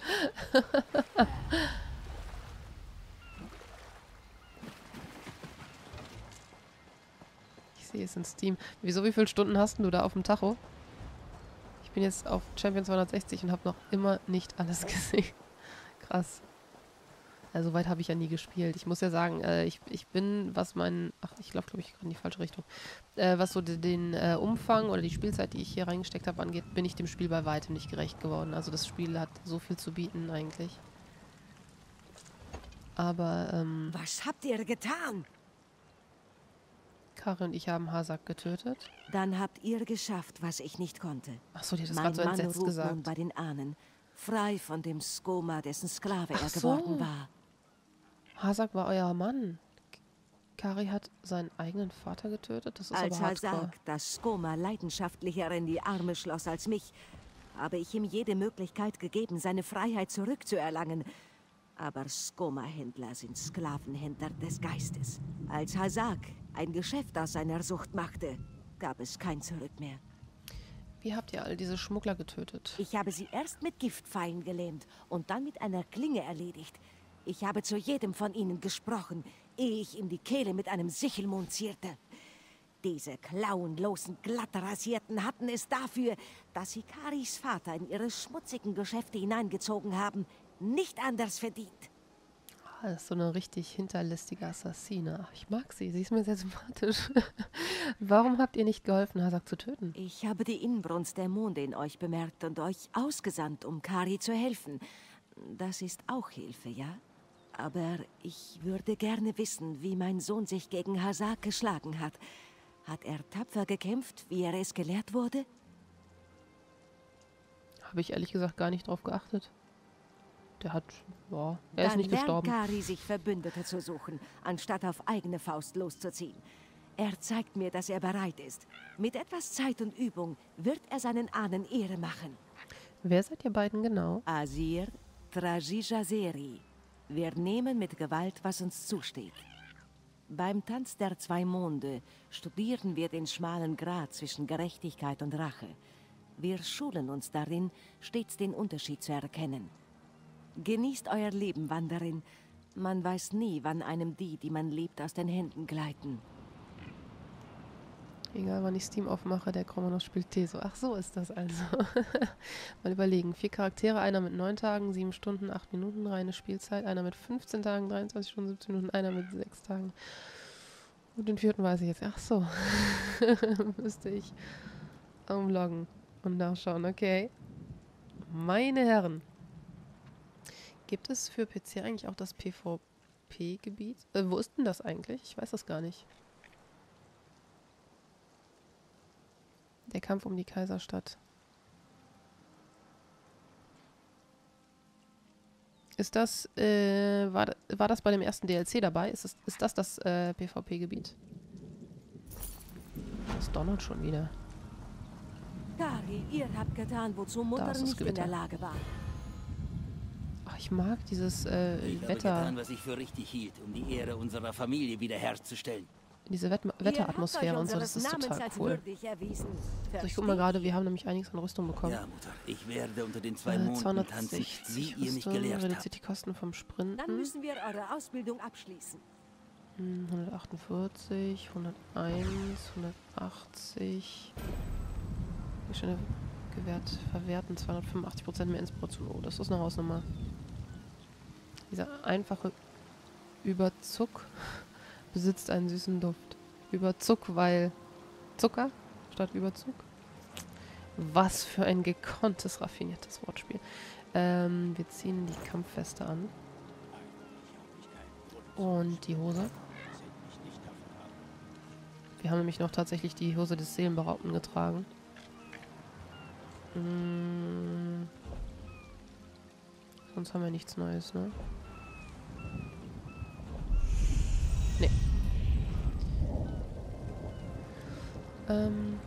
Ich sehe es in Steam. Wieso, wie viele Stunden hast du da auf dem Tacho? Ich bin jetzt auf Champion zweihundertsechzig und habe noch immer nicht alles gesehen. Krass. Also so weit habe ich ja nie gespielt. Ich muss ja sagen, äh, ich, ich bin, was mein... Ach, ich laufe, glaube ich, gerade in die falsche Richtung. Äh, was so de, den äh, Umfang oder die Spielzeit, die ich hier reingesteckt habe, angeht, bin ich dem Spiel bei weitem nicht gerecht geworden. Also das Spiel hat so viel zu bieten eigentlich. Aber, ähm... Was habt ihr getan? Kari und ich haben Hasak getötet. Dann habt ihr geschafft, was ich nicht konnte. Achso, die hat das mein gerade so Mann entsetzt ruht gesagt. nun bei den Ahnen, frei von dem Skoma, dessen Sklave Ach er so. geworden war. Hazak war euer Mann. Kari hat seinen eigenen Vater getötet? Das ist Als aber hardcore. Hazak das Skoma leidenschaftlicher in die Arme schloss als mich, habe ich ihm jede Möglichkeit gegeben, seine Freiheit zurückzuerlangen. Aber Skoma-Händler sind Sklavenhändler des Geistes. Als Hazak ein Geschäft aus seiner Sucht machte, gab es kein Zurück mehr. Wie habt ihr all diese Schmuggler getötet? Ich habe sie erst mit Giftpfeilen gelähmt und dann mit einer Klinge erledigt. Ich habe zu jedem von ihnen gesprochen, ehe ich ihm die Kehle mit einem Sichelmond zierte. Diese klauenlosen, glattrasierten hatten es dafür, dass sie Karis Vater in ihre schmutzigen Geschäfte hineingezogen haben, nicht anders verdient. Ah, das ist so eine richtig hinterlistige Assassine. Ach, ich mag sie, sie ist mir sehr sympathisch. Warum habt ihr nicht geholfen, Hazak zu töten? Ich habe die Inbrunst der Monde in euch bemerkt und euch ausgesandt, um Kari zu helfen. Das ist auch Hilfe, ja? Aber ich würde gerne wissen, wie mein Sohn sich gegen Hazak geschlagen hat. Hat er tapfer gekämpft, wie er es gelehrt wurde? Habe ich ehrlich gesagt gar nicht drauf geachtet. Der hat, ja, er ist Dann nicht gestorben. lernt Kari, sich Verbündete zu suchen, anstatt auf eigene Faust loszuziehen. Er zeigt mir, dass er bereit ist. Mit etwas Zeit und Übung wird er seinen Ahnen Ehre machen. Wer seid ihr beiden genau? Azir Trajijaseri. Wir nehmen mit Gewalt, was uns zusteht. Beim Tanz der zwei Monde studieren wir den schmalen Grat zwischen Gerechtigkeit und Rache. Wir schulen uns darin, stets den Unterschied zu erkennen. Genießt euer Leben, Wanderin. Man weiß nie, wann einem die, die man liebt, aus den Händen gleiten. Egal, wann ich Steam aufmache, der Chromonos spielt Teso. Ach, so ist das also. Mal überlegen. Vier Charaktere, einer mit neun Tagen, sieben Stunden, acht Minuten, reine Spielzeit. Einer mit fünfzehn Tagen, dreiundzwanzig Stunden, siebzehn Minuten, einer mit sechs Tagen. Und den vierten weiß ich jetzt. Ach so. Müsste ich umloggen und nachschauen. Okay. Meine Herren. Gibt es für P C eigentlich auch das PvP-Gebiet? Äh, wo ist denn das eigentlich? Ich weiß das gar nicht. Der Kampf um die Kaiserstadt. Ist das, äh, war, war das bei dem ersten D L C dabei? Ist das ist das, das äh, PvP-Gebiet? Das donnert schon wieder. Kari, ihr habt getan, wozu Mutter Da ist das nicht in Gewitter. der Lage war. Ach, ich mag dieses äh, Ich habe Wetter, getan, was ich für richtig hielt, um die Ehre unserer Familie wiederherzustellen. diese Wett Wetteratmosphäre und so, das ist total cool. So, ich guck mal gerade, wir haben nämlich einiges an Rüstung bekommen. Ja, Mutter, ich werde unter den zwei Äh, Monden tanzen, wie zweihundertsechzig ihr mich Rüstung, gelehrt habt. reduziert die Kosten vom Sprinten. Dann müssen wir eure Ausbildung abschließen. Hm, hundertachtundvierzig, hunderteins, hundertachtzig. Geschöne gewährt, verwerten, zweihundertfünfundachtzig Prozent mehr Inspiration. Oh, das ist eine Hausnummer. Dieser einfache Überzuck besitzt einen süßen Duft. Überzuck, weil Zucker statt Überzug. Was für ein gekonntes, raffiniertes Wortspiel. Ähm, wir ziehen die Kampfweste an. Und die Hose. Wir haben nämlich noch tatsächlich die Hose des Seelenberaubten getragen. Hm. Sonst haben wir nichts Neues, ne? Nee. Ähm.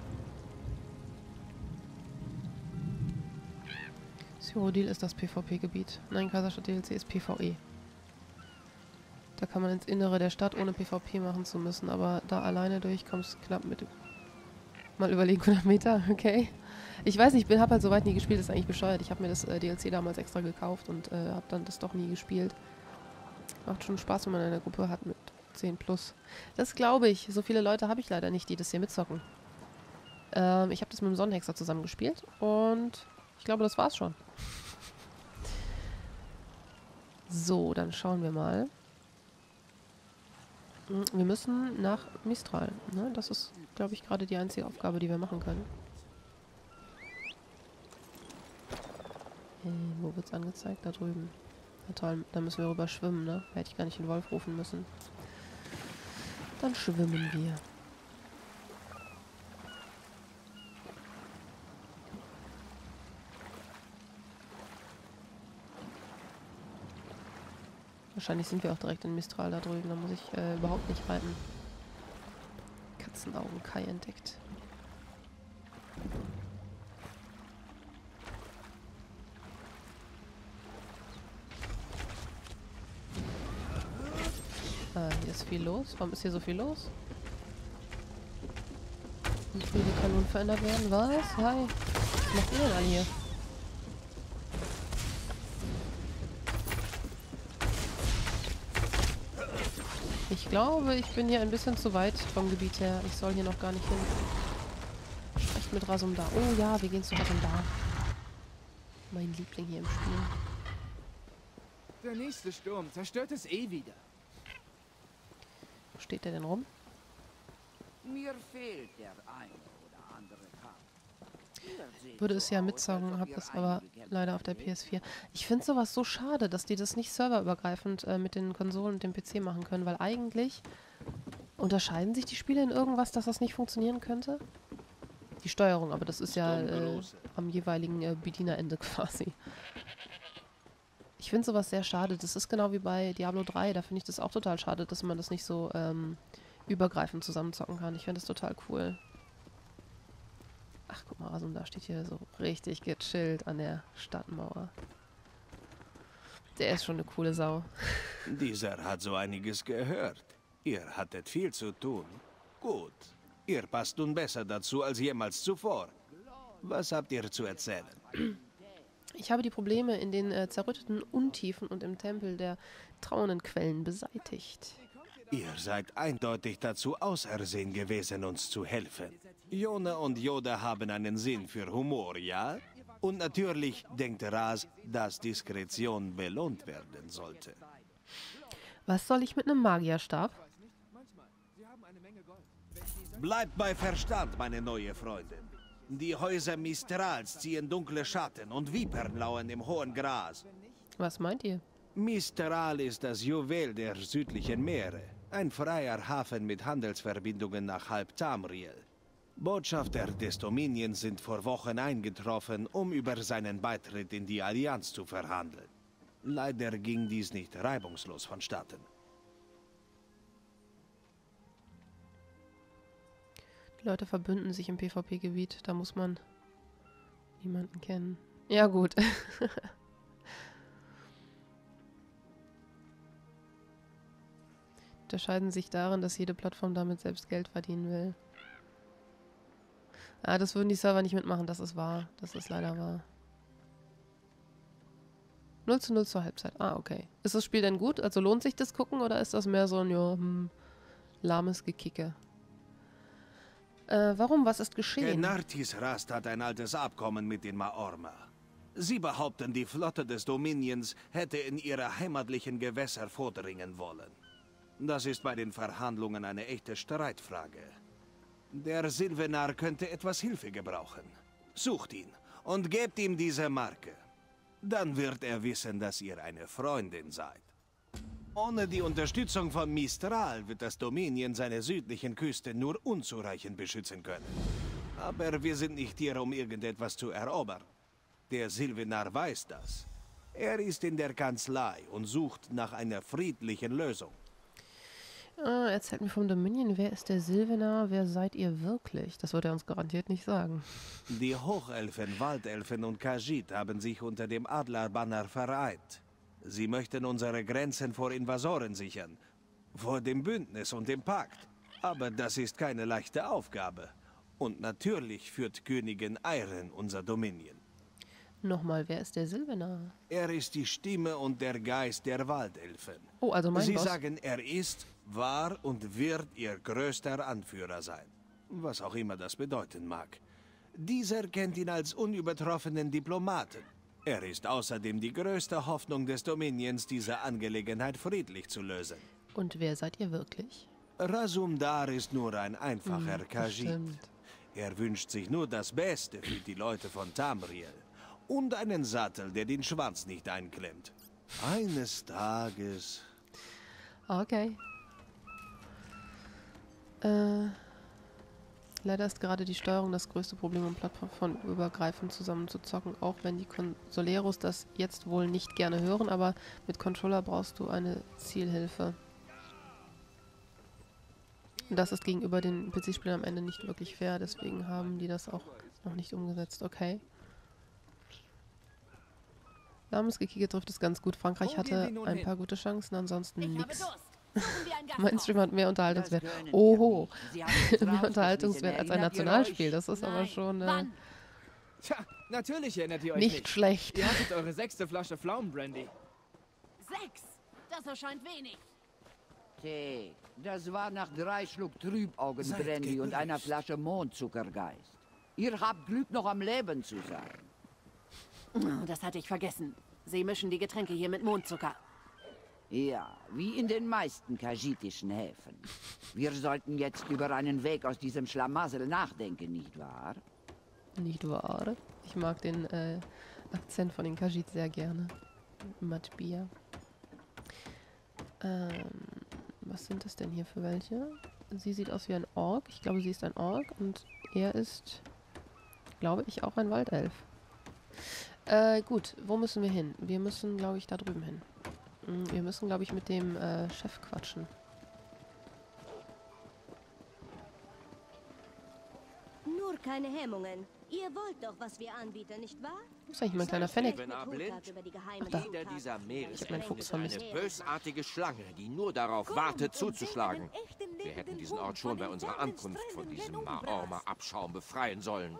Cyrodiil ist das PvP-Gebiet. Nein, Kaiserstadt D L C ist PvE. Da kann man ins Innere der Stadt, ohne PvP machen zu müssen. Aber da alleine durch kommst du knapp mit... Mal überlegen, hundert Meter, okay. Ich weiß nicht, ich habe halt soweit nie gespielt, das ist eigentlich bescheuert. Ich habe mir das äh, D L C damals extra gekauft und äh, habe dann das doch nie gespielt. Macht schon Spaß, wenn man eine Gruppe hat mit zehn plus. Das glaube ich. So viele Leute habe ich leider nicht, die das hier mitzocken. Ähm, ich habe das mit dem Sonnenhexer zusammen gespielt und ich glaube, das war's schon. So, dann schauen wir mal. Wir müssen nach Mistral. Ne? Das ist, glaube ich, gerade die einzige Aufgabe, die wir machen können. Äh, wo wird's angezeigt? Da drüben. Na toll, da müssen wir rüber schwimmen, ne? Da hätte ich gar nicht den Wolf rufen müssen. Dann schwimmen wir. Wahrscheinlich sind wir auch direkt in Mistral da drüben. Da muss ich äh, überhaupt nicht reiten. Katzenaugen Kai entdeckt. Äh, hier ist viel los. Warum ist hier so viel los? Wie viele Kanonen verändert werden? Was? Hi. Was macht ihr denn alle hier? Ich glaube, ich bin hier ein bisschen zu weit vom Gebiet her. Ich soll hier noch gar nicht hin. Sprecht mit Rasumdar. Oh ja, wir gehen zu Rasumdar. Mein Liebling hier im Spiel. Der nächste Sturm zerstört es eh wieder. Wo steht der denn rum? Mir fehlt der ein oder andere Kampf. Würde es ja mitzocken, habe es aber leider auf der P S vier. Ich finde sowas so schade, dass die das nicht serverübergreifend äh, mit den Konsolen und dem P C machen können, weil eigentlich unterscheiden sich die Spiele in irgendwas, dass das nicht funktionieren könnte? Die Steuerung, aber das ist ja äh, am jeweiligen äh, Bedienerende quasi. Ich finde sowas sehr schade. Das ist genau wie bei Diablo drei, da finde ich das auch total schade, dass man das nicht so ähm, übergreifend zusammenzocken kann. Ich finde das total cool. Ach, guck mal, Rasum, da steht hier so richtig gechillt an der Stadtmauer. Der ist schon eine coole Sau. Dieser hat so einiges gehört. Ihr hattet viel zu tun. Gut. Ihr passt nun besser dazu als jemals zuvor. Was habt ihr zu erzählen? Ich habe die Probleme in den äh, zerrütteten Untiefen und im Tempel der trauernden Quellen beseitigt. Ihr seid eindeutig dazu ausersehen gewesen, uns zu helfen. Yona und Yoda haben einen Sinn für Humor, ja? Und natürlich denkt Ras, dass Diskretion belohnt werden sollte. Was soll ich mit einem Magierstab? Bleibt bei Verstand, meine neue Freundin. Die Häuser Mistrals ziehen dunkle Schatten und Vipern lauern im hohen Gras. Was meint ihr? Mistral ist das Juwel der südlichen Meere. Ein freier Hafen mit Handelsverbindungen nach halb Tamriel. Botschafter des Dominions sind vor Wochen eingetroffen, um über seinen Beitritt in die Allianz zu verhandeln. Leider ging dies nicht reibungslos vonstatten. Die Leute verbünden sich im PvP-Gebiet. Da muss man niemanden kennen. Ja, gut. Unterscheiden sich darin, dass jede Plattform damit selbst Geld verdienen will. Ah, das würden die Server nicht mitmachen, das ist wahr. Das ist leider wahr. null zu null zur Halbzeit. Ah, okay. Ist das Spiel denn gut? Also lohnt sich das gucken oder ist das mehr so ein, ja, hm, lahmes Gekicke? Äh, warum? Was ist geschehen? Genartis Rast hat ein altes Abkommen mit den Maorma. Sie behaupten, die Flotte des Dominions hätte in ihre heimatlichen Gewässer vordringen wollen. Das ist bei den Verhandlungen eine echte Streitfrage. Der Silvenar könnte etwas Hilfe gebrauchen. Sucht ihn und gebt ihm diese Marke. Dann wird er wissen, dass ihr eine Freundin seid. Ohne die Unterstützung von Mistral wird das Dominion seine südlichen Küsten nur unzureichend beschützen können. Aber wir sind nicht hier, um irgendetwas zu erobern. Der Silvenar weiß das. Er ist in der Kanzlei und sucht nach einer friedlichen Lösung. Ah, erzählt mir vom Dominion. Wer ist der Silvenar? Wer seid ihr wirklich? Das wird er uns garantiert nicht sagen. Die Hochelfen, Waldelfen und Khajiit haben sich unter dem Adlerbanner vereint. Sie möchten unsere Grenzen vor Invasoren sichern. Vor dem Bündnis und dem Pakt. Aber das ist keine leichte Aufgabe. Und natürlich führt Königin Eiren unser Dominion. Nochmal, wer ist der Silvenar? Er ist die Stimme und der Geist der Waldelfen. Oh, also mein Sie Boss. sagen, er ist, war und wird ihr größter Anführer sein. Was auch immer das bedeuten mag. Dieser kennt ihn als unübertroffenen Diplomaten. Er ist außerdem die größte Hoffnung des Dominions, diese Angelegenheit friedlich zu lösen. Und wer seid ihr wirklich? Rasumdar ist nur ein einfacher Hm, Khajiit. bestimmt. Er wünscht sich nur das Beste für die Leute von Tamriel. Und einen Sattel, der den Schwanz nicht einklemmt. Eines Tages... Okay. Äh, Leider ist gerade die Steuerung das größte Problem, um plattformübergreifend zusammen zu zocken, auch wenn die Consoleros das jetzt wohl nicht gerne hören, aber mit Controller brauchst du eine Zielhilfe. Und das ist gegenüber den P C-Spielern am Ende nicht wirklich fair, deswegen haben die das auch noch nicht umgesetzt. Okay. Lahmes Gekicke trifft es ganz gut. Frankreich hatte ein paar gute Chancen, ansonsten nix. Mein Stream hat mehr Unterhaltungswert. Oho. Mehr Unterhaltungswert als ein Nationalspiel. Das ist aber schon äh, Tja, natürlich erinnert ihr euch nicht nicht. schlecht. Ihr hattet eure sechste Flasche Pflaumenbrandy. Sechs? Das erscheint wenig. Tee, das war nach drei Schluck Trübaugenbrandy und einer Flasche Mondzuckergeist. Ihr habt Glück, noch am Leben zu sein. Oh, das hatte ich vergessen. Sie mischen die Getränke hier mit Mondzucker. Ja, wie in den meisten kajitischen Häfen. Wir sollten jetzt über einen Weg aus diesem Schlamassel nachdenken, nicht wahr? Nicht wahr? Ich mag den äh, Akzent von den Kajit sehr gerne. Matbier. Ähm, was sind das denn hier für welche? Sie sieht aus wie ein Ork. Ich glaube, sie ist ein Ork. Und er ist, glaube ich, auch ein Waldelf. Äh, gut. Wo müssen wir hin? Wir müssen, glaube ich, da drüben hin. Wir müssen, glaube ich, mit dem äh, Chef quatschen. Nur keine Hemmungen. Ihr wollt doch, was wir anbieten, nicht wahr? Wo ist eigentlich mein kleiner Fennec? Ach, da. Jeder dieser Ich hab meinen Fokus vermisst. eine bösartige Schlange, die nur darauf wartet, zuzuschlagen. Wir hätten diesen Ort schon bei unserer Ankunft von diesem Maorma-Abschaum befreien sollen.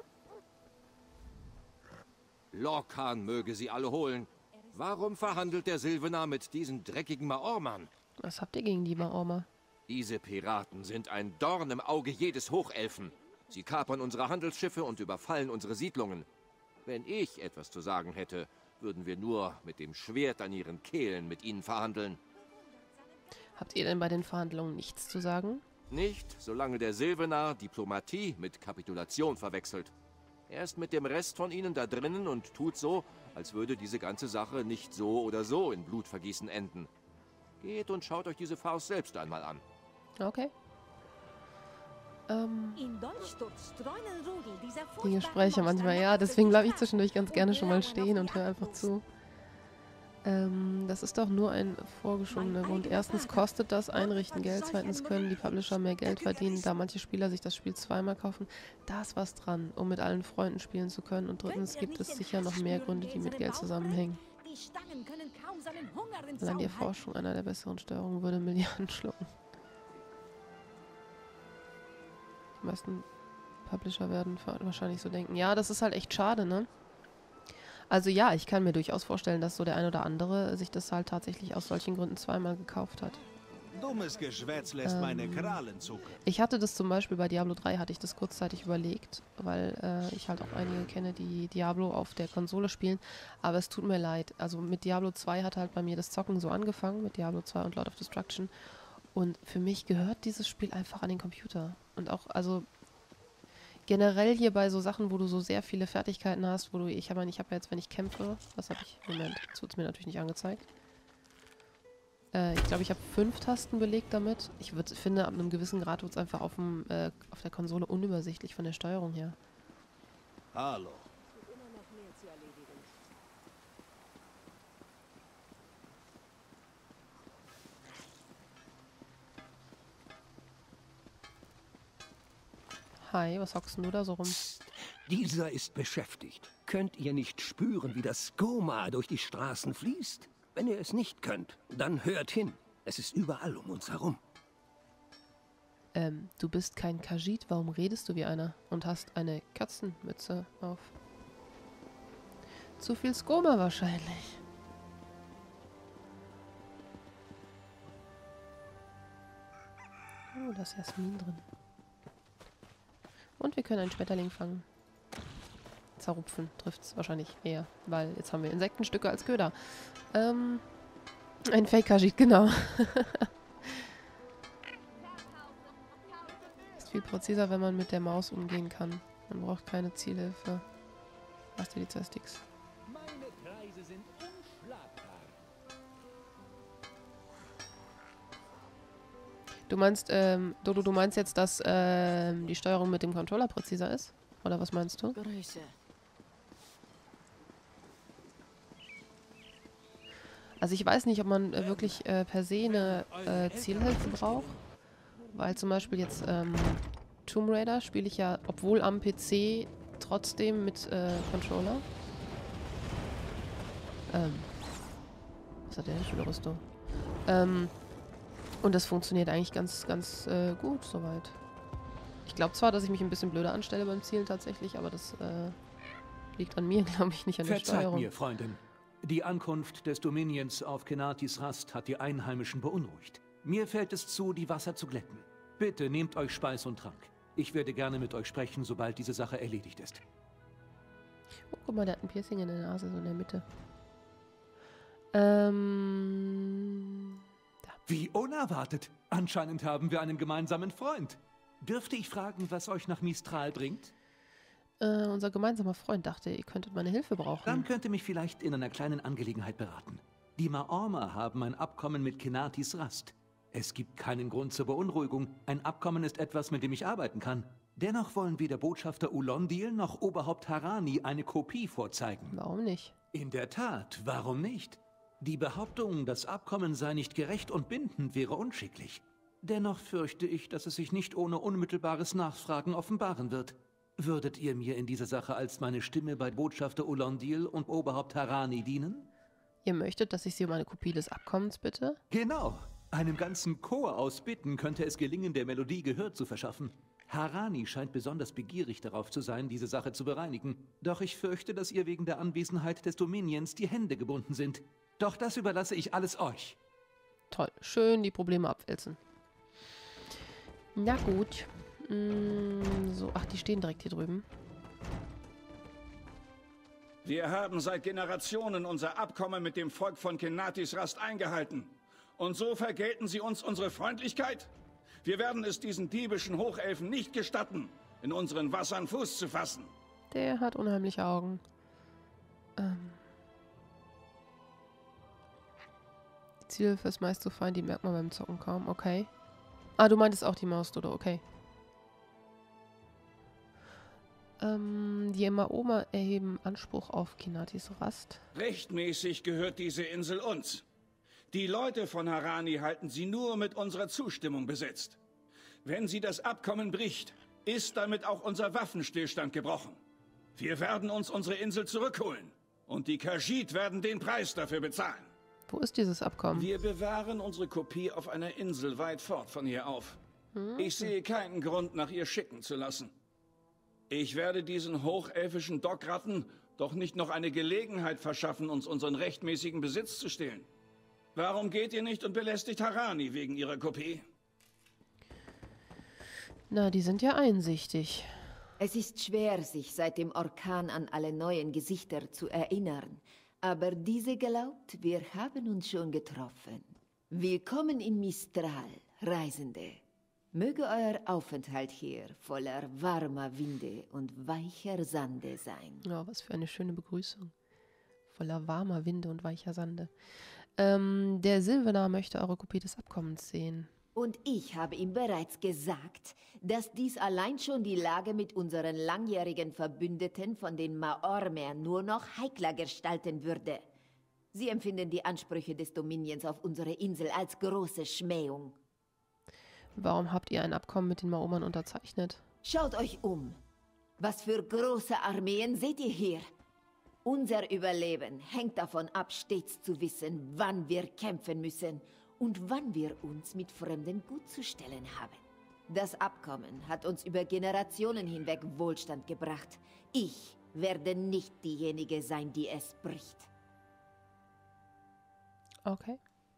Lorcan möge sie alle holen. Warum verhandelt der Sylvanar mit diesen dreckigen Maormern? Was habt ihr gegen die Maorma? Diese Piraten sind ein Dorn im Auge jedes Hochelfen. Sie kapern unsere Handelsschiffe und überfallen unsere Siedlungen. Wenn ich etwas zu sagen hätte, würden wir nur mit dem Schwert an ihren Kehlen mit ihnen verhandeln. Habt ihr denn bei den Verhandlungen nichts zu sagen? Nicht, solange der Sylvanar Diplomatie mit Kapitulation verwechselt. Er ist mit dem Rest von ihnen da drinnen und tut so, als würde diese ganze Sache nicht so oder so in Blutvergießen enden. Geht und schaut euch diese Farce selbst einmal an. Okay. Ähm, die die Gespräche manchmal, ja. Deswegen bleibe ich zwischendurch ganz gerne schon mal stehen und höre einfach zu. Ähm, das ist doch nur ein vorgeschobener Grund. Erstens kostet das Einrichten Geld, zweitens können die Publisher mehr Geld verdienen, da manche Spieler sich das Spiel zweimal kaufen. Da ist was dran, um mit allen Freunden spielen zu können. Und drittens gibt es sicher noch mehr Gründe, die mit Geld zusammenhängen. Allein die Erforschung einer der besseren Steuerungen würde Milliarden schlucken. Die meisten Publisher werden wahrscheinlich so denken. Ja, das ist halt echt schade, ne? Also ja, ich kann mir durchaus vorstellen, dass so der ein oder andere sich das halt tatsächlich aus solchen Gründen zweimal gekauft hat. Dummes Geschwätz lässt ähm, meine Krallen zucken. Ich hatte das zum Beispiel bei Diablo drei, hatte ich das kurzzeitig überlegt, weil äh, ich halt auch einige kenne, die Diablo auf der Konsole spielen. Aber es tut mir leid. Also mit Diablo zwei hat halt bei mir das Zocken so angefangen, mit Diablo zwei und Lord of Destruction. Und für mich gehört dieses Spiel einfach an den Computer. Und auch, also generell hier bei so Sachen, wo du so sehr viele Fertigkeiten hast, wo du, ich habe ich habe jetzt, wenn ich kämpfe, was habe ich, Moment, jetzt wird es mir natürlich nicht angezeigt. Äh, ich glaube, ich habe fünf Tasten belegt damit. Ich würd, finde, ab einem gewissen Grad wird es einfach auf, dem, äh, auf der Konsole unübersichtlich von der Steuerung her. Hallo. Hi, was hockst denn du da so rum? Psst, dieser ist beschäftigt. Könnt ihr nicht spüren, wie das Skoma durch die Straßen fließt? Wenn ihr es nicht könnt, dann hört hin. Es ist überall um uns herum. Ähm, du bist kein Kajit, warum redest du wie einer? Und hast eine Katzenmütze auf. Zu viel Skoma wahrscheinlich. Oh, da ist Jasmin drin. Und wir können einen Schmetterling fangen. Zerrupfen trifft es wahrscheinlich eher, weil jetzt haben wir Insektenstücke als Köder. Ähm, ein Fake-Kajit, genau. Ist viel präziser, wenn man mit der Maus umgehen kann. Man braucht keine Zielhilfe. Hast du die zwei Sticks? Meine Preise sind unschlagbar. Du meinst, ähm, Dodo, du meinst jetzt, dass ähm, die Steuerung mit dem Controller präziser ist? Oder was meinst du? Grüße. Also ich weiß nicht, ob man äh, wirklich äh, per se eine äh, Zielhilfe braucht. Weil zum Beispiel jetzt ähm, Tomb Raider spiele ich ja, obwohl am P C, trotzdem mit äh, Controller. Ähm, was hat der denn für eine Rüstung? Ähm, und das funktioniert eigentlich ganz, ganz äh, gut soweit. Ich glaube zwar, dass ich mich ein bisschen blöder anstelle beim Zielen tatsächlich, aber das äh, liegt an mir, glaube ich, nicht an der Verzeiht Steuerung. mir, Freundin. Die Ankunft des Dominions auf Kenatis Rast hat die Einheimischen beunruhigt. Mir fällt es zu, die Wasser zu glätten. Bitte nehmt euch Speis und Trank. Ich werde gerne mit euch sprechen, sobald diese Sache erledigt ist. Oh, guck mal, der hat ein Piercing in der Nase, so in der Mitte. Ähm... Da. Wie unerwartet. Anscheinend haben wir einen gemeinsamen Freund. Dürfte ich fragen, was euch nach Mistral bringt? Äh, unser gemeinsamer Freund dachte, ihr könntet meine Hilfe brauchen. Dann könnt ihr mich vielleicht in einer kleinen Angelegenheit beraten. Die Maormer haben ein Abkommen mit Kenatis Rast. Es gibt keinen Grund zur Beunruhigung. Ein Abkommen ist etwas, mit dem ich arbeiten kann. Dennoch wollen weder Botschafter Ulondil noch Oberhaupt Harani eine Kopie vorzeigen. Warum nicht? In der Tat, warum nicht? Die Behauptung, das Abkommen sei nicht gerecht und bindend, wäre unschicklich. Dennoch fürchte ich, dass es sich nicht ohne unmittelbares Nachfragen offenbaren wird. Würdet ihr mir in dieser Sache als meine Stimme bei Botschafter Ulondil und Oberhaupt Harani dienen? Ihr möchtet, dass ich Sie um eine Kopie des Abkommens bitte? Genau. Einem ganzen Chor aus Bitten könnte es gelingen, der Melodie Gehör zu verschaffen. Harani scheint besonders begierig darauf zu sein, diese Sache zu bereinigen. Doch ich fürchte, dass ihr wegen der Anwesenheit des Dominions die Hände gebunden sind. Doch das überlasse ich alles euch. Toll. Schön die Probleme abwälzen. Na gut. Mm, so, ach, die stehen direkt hier drüben. Wir haben seit Generationen unser Abkommen mit dem Volk von Kenatis Rast eingehalten. Und so vergelten sie uns unsere Freundlichkeit? Wir werden es diesen diebischen Hochelfen nicht gestatten, in unseren Wassern Fuß zu fassen. Der hat unheimliche Augen. Ähm. Die Zielhilfe ist meist so fein, die merkt man beim Zocken kaum. Okay. Ah, du meintest auch die Maus, oder? Okay. Ähm, die Maormer erheben Anspruch auf Kenatis Rast. Rechtmäßig gehört diese Insel uns. Die Leute von Harani halten sie nur mit unserer Zustimmung besetzt. Wenn sie das Abkommen bricht, ist damit auch unser Waffenstillstand gebrochen. Wir werden uns unsere Insel zurückholen. Und die Khajiit werden den Preis dafür bezahlen. Wo ist dieses Abkommen? Wir bewahren unsere Kopie auf einer Insel weit fort von hier auf. Hm? Ich sehe keinen Grund, nach ihr schicken zu lassen. Ich werde diesen hochelfischen Dockratten doch nicht noch eine Gelegenheit verschaffen, uns unseren rechtmäßigen Besitz zu stehlen. Warum geht ihr nicht und belästigt Harani wegen ihrer Kopie? Na, die sind ja einsichtig. Es ist schwer, sich seit dem Orkan an alle neuen Gesichter zu erinnern. Aber diese glaubt, wir haben uns schon getroffen. Willkommen in Mistral, Reisende. Möge euer Aufenthalt hier voller warmer Winde und weicher Sande sein. Ja, was für eine schöne Begrüßung. Voller warmer Winde und weicher Sande. Ähm, der Silvenar möchte eure Kopie des Abkommens sehen. Und ich habe ihm bereits gesagt, dass dies allein schon die Lage mit unseren langjährigen Verbündeten von den Maormer nur noch heikler gestalten würde. Sie empfinden die Ansprüche des Dominions auf unsere Insel als große Schmähung. Warum habt ihr ein Abkommen mit den Maormern unterzeichnet? Schaut euch um. Was für große Armeen seht ihr hier? Unser Überleben hängt davon ab, stets zu wissen, wann wir kämpfen müssen und wann wir uns mit Fremden gut zu stellen haben. Das Abkommen hat uns über Generationen hinweg Wohlstand gebracht. Ich werde nicht diejenige sein, die es bricht. Okay.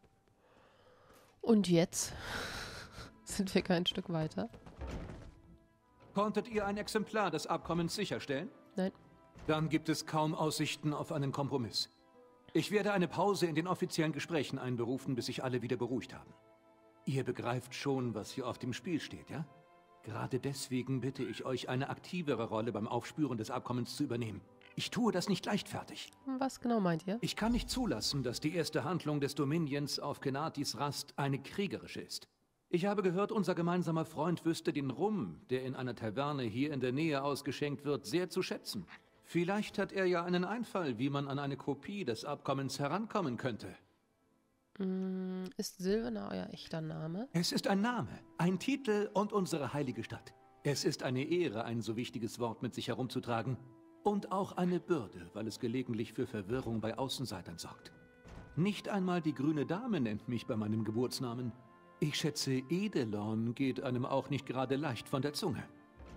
Und jetzt sind wir kein Stück weiter. Konntet ihr ein Exemplar des Abkommens sicherstellen? Nein. Dann gibt es kaum Aussichten auf einen Kompromiss. Ich werde eine Pause in den offiziellen Gesprächen einberufen, bis sich alle wieder beruhigt haben. Ihr begreift schon, was hier auf dem Spiel steht, ja? Gerade deswegen bitte ich euch, eine aktivere Rolle beim Aufspüren des Abkommens zu übernehmen. Ich tue das nicht leichtfertig. Was genau meint ihr? Ich kann nicht zulassen, dass die erste Handlung des Dominions auf Kenatis Rast eine kriegerische ist. Ich habe gehört, unser gemeinsamer Freund wüsste den Rum, der in einer Taverne hier in der Nähe ausgeschenkt wird, sehr zu schätzen. Vielleicht hat er ja einen Einfall, wie man an eine Kopie des Abkommens herankommen könnte. Mm, ist Sylvanar euer echter Name? Es ist ein Name, ein Titel und unsere heilige Stadt. Es ist eine Ehre, ein so wichtiges Wort mit sich herumzutragen. Und auch eine Bürde, weil es gelegentlich für Verwirrung bei Außenseitern sorgt. Nicht einmal die grüne Dame nennt mich bei meinem Geburtsnamen. Ich schätze, Edelon geht einem auch nicht gerade leicht von der Zunge.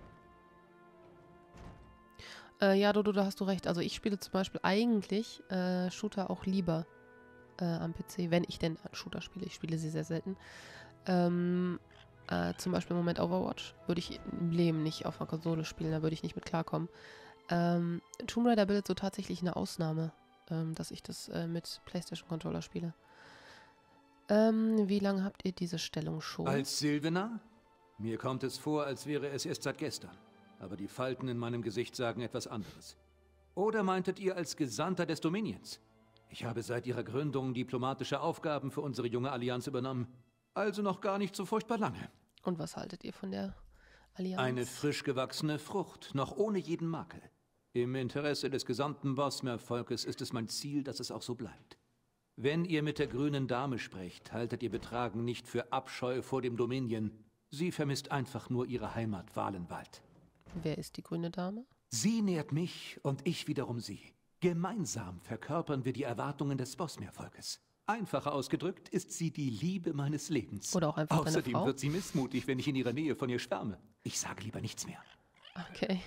Äh, ja, Dodo, da hast du recht. Also ich spiele zum Beispiel eigentlich äh, Shooter auch lieber äh, am P C, wenn ich denn Shooter spiele. Ich spiele sie sehr selten. Ähm, äh, zum Beispiel im Moment Overwatch würde ich im Leben nicht auf einer Konsole spielen, da würde ich nicht mit klarkommen. Ähm, Tomb Raider bildet so tatsächlich eine Ausnahme, ähm, dass ich das äh, mit PlayStation-Controller spiele. Ähm, wie lange habt ihr diese Stellung schon? Als Sylvanar? Mir kommt es vor, als wäre es erst seit gestern. Aber die Falten in meinem Gesicht sagen etwas anderes. Oder meintet ihr als Gesandter des Dominions? Ich habe seit ihrer Gründung diplomatische Aufgaben für unsere junge Allianz übernommen. Also noch gar nicht so furchtbar lange. Und was haltet ihr von der Allianz? Eine frisch gewachsene Frucht, noch ohne jeden Makel. Im Interesse des gesamten Bosmer-Volkes ist es mein Ziel, dass es auch so bleibt. Wenn ihr mit der grünen Dame sprecht, haltet ihr Betragen nicht für Abscheu vor dem Dominion. Sie vermisst einfach nur ihre Heimat Valenwald. Wer ist die grüne Dame? Sie nährt mich und ich wiederum sie. Gemeinsam verkörpern wir die Erwartungen des Bosmer-Volkes. Einfacher ausgedrückt ist sie die Liebe meines Lebens. Oder auch einfach Außerdem deine Frau? wird sie missmutig, wenn ich in ihrer Nähe von ihr schwärme. Ich sage lieber nichts mehr. Okay.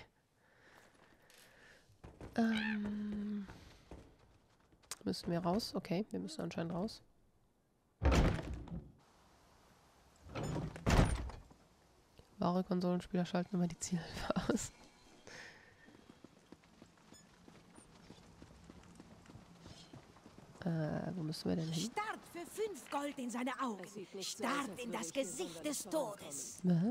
Ähm, müssen wir raus? Okay, wir müssen anscheinend raus. Wahre Konsolenspieler schalten immer die Zielhilfe aus. Äh, wo müssen wir denn hin? Starrt für fünf Gold in seine Augen. Starrt in das Gesicht des Todes. Was?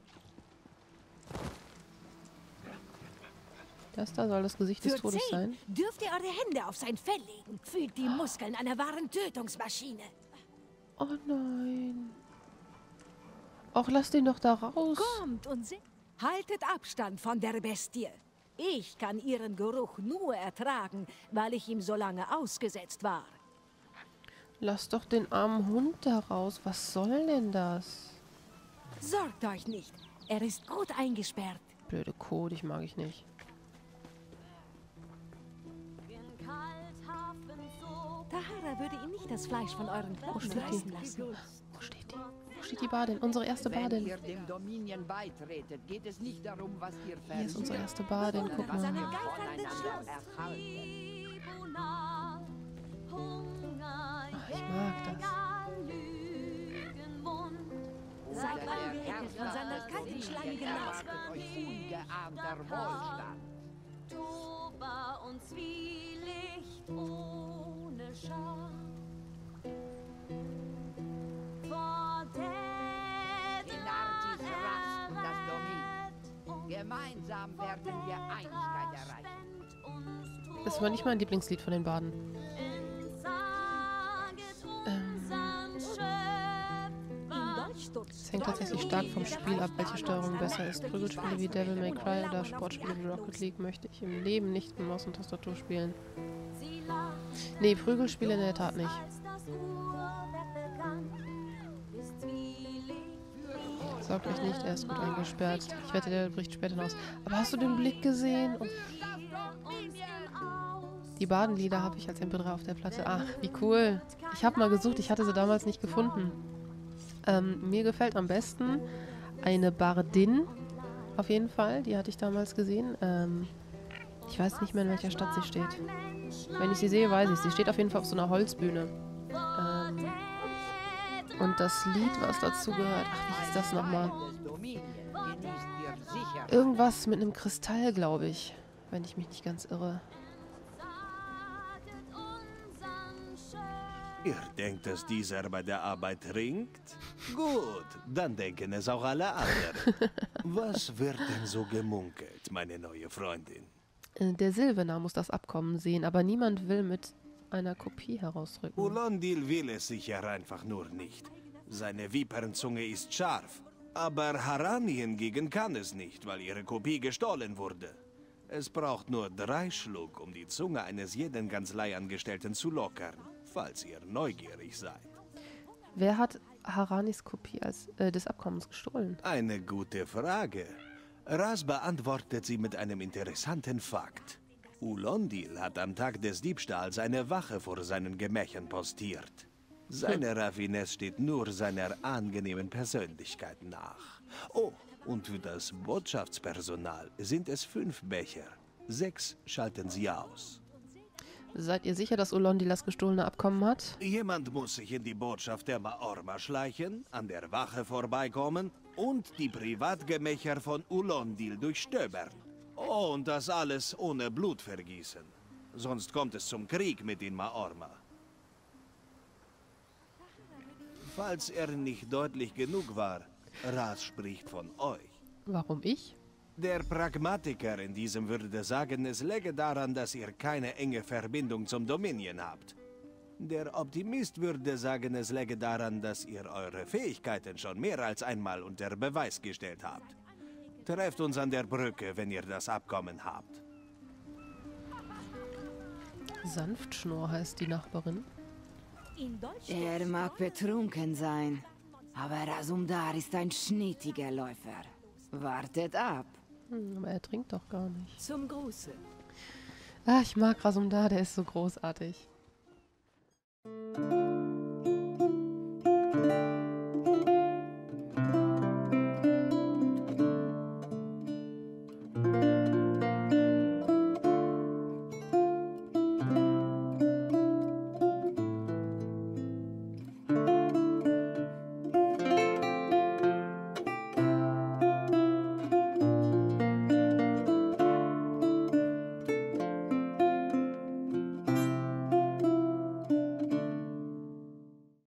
Das da soll das Gesicht des Für Todes zehn sein? dürft ihr eure Hände auf sein Fell legen. Fühlt die Muskeln einer wahren Tötungsmaschine. Oh nein. Och, lass den doch da raus. Kommt und seht. Haltet Abstand von der Bestie. Ich kann ihren Geruch nur ertragen, weil ich ihm so lange ausgesetzt war. Lass doch den armen Hund da raus. Was soll denn das? Sorgt euch nicht. Er ist gut eingesperrt. Blöde Kuh, dich mag ich nicht. Tahara würde ihm nicht das Fleisch von euren Knochen reißen lassen. Wo steht die? Wo steht die Badin? Unsere erste Badin. Wenn ihr dem Dominion beitretet, geht es nicht darum, was ihr verliert. Hier ist unsere erste Badin. Guck mal. Voneinander erhalten. Ach, ich mag das. Seid angeekelt von seiner kalten, schleimigen Nase. Euch ungeahnter Wohlstand. Toba und Zwielicht ohne Scham. Vor der Inartis Rast und das Dominion. Gemeinsam werden wir Einigkeit erreichen. Das war nicht mein Lieblingslied von den Baden. Ähm, es hängt tatsächlich stark vom Spiel ab, welche Steuerung besser ist. Prügelspiele wie Devil May Cry oder Sportspiele wie Rocket League möchte ich im Leben nicht mit Maus und Tastatur spielen. Nee, Prügelspiele in der Tat nicht. Sorgt euch nicht, er ist gut eingesperrt. Ich wette, der bricht später hinaus. Aber hast du den Blick gesehen? Oh. Die Badenlieder habe ich als M P drei auf der Platte. Ach, wie cool. Ich habe mal gesucht, ich hatte sie damals nicht gefunden. Ähm, mir gefällt am besten eine Bardin, auf jeden Fall. Die hatte ich damals gesehen. Ähm, ich weiß nicht mehr, in welcher Stadt sie steht. Wenn ich sie sehe, weiß ich. Sie steht auf jeden Fall auf so einer Holzbühne. Ähm, und das Lied, was dazu gehört, ach, wie hieß das nochmal? Irgendwas mit einem Kristall, glaube ich. Wenn ich mich nicht ganz irre. Ihr denkt, dass dieser bei der Arbeit trinkt? Gut, dann denken es auch alle anderen. Was wird denn so gemunkelt, meine neue Freundin? Der Sylvanar muss das Abkommen sehen, aber niemand will mit einer Kopie herausrücken. Ulondil will es sicher einfach nur nicht. Seine Viperenzunge ist scharf. Aber Harani hingegen kann es nicht, weil ihre Kopie gestohlen wurde. Es braucht nur drei Schluck, um die Zunge eines jeden Kanzleiangestellten zu lockern, falls ihr neugierig seid. Wer hat Haranis Kopie als, äh, des Abkommens gestohlen? Eine gute Frage. Ras beantwortet sie mit einem interessanten Fakt. Ulondil hat am Tag des Diebstahls eine Wache vor seinen Gemächern postiert. Seine Raffinesse steht nur seiner angenehmen Persönlichkeit nach. Oh, und für das Botschaftspersonal sind es fünf Becher. Sechs schalten sie aus. Seid ihr sicher, dass Ulondil das gestohlene Abkommen hat? Jemand muss sich in die Botschaft der Maorma schleichen, an der Wache vorbeikommen und die Privatgemächer von Ulondil durchstöbern. Oh, und das alles ohne Blutvergießen. Sonst kommt es zum Krieg mit den Maorma. Falls er nicht deutlich genug war, Ras spricht von euch. Warum ich? Der Pragmatiker in diesem würde sagen, es läge daran, dass ihr keine enge Verbindung zum Dominion habt. Der Optimist würde sagen, es läge daran, dass ihr eure Fähigkeiten schon mehr als einmal unter Beweis gestellt habt. Trefft uns an der Brücke, wenn ihr das Abkommen habt. Sanftschnur heißt die Nachbarin. Er mag betrunken sein, aber Razumdar ist ein schnittiger Läufer. Wartet ab. Hm, aber er trinkt doch gar nicht. Zum Gruße. Ah, ich mag Razumdar, der ist so großartig.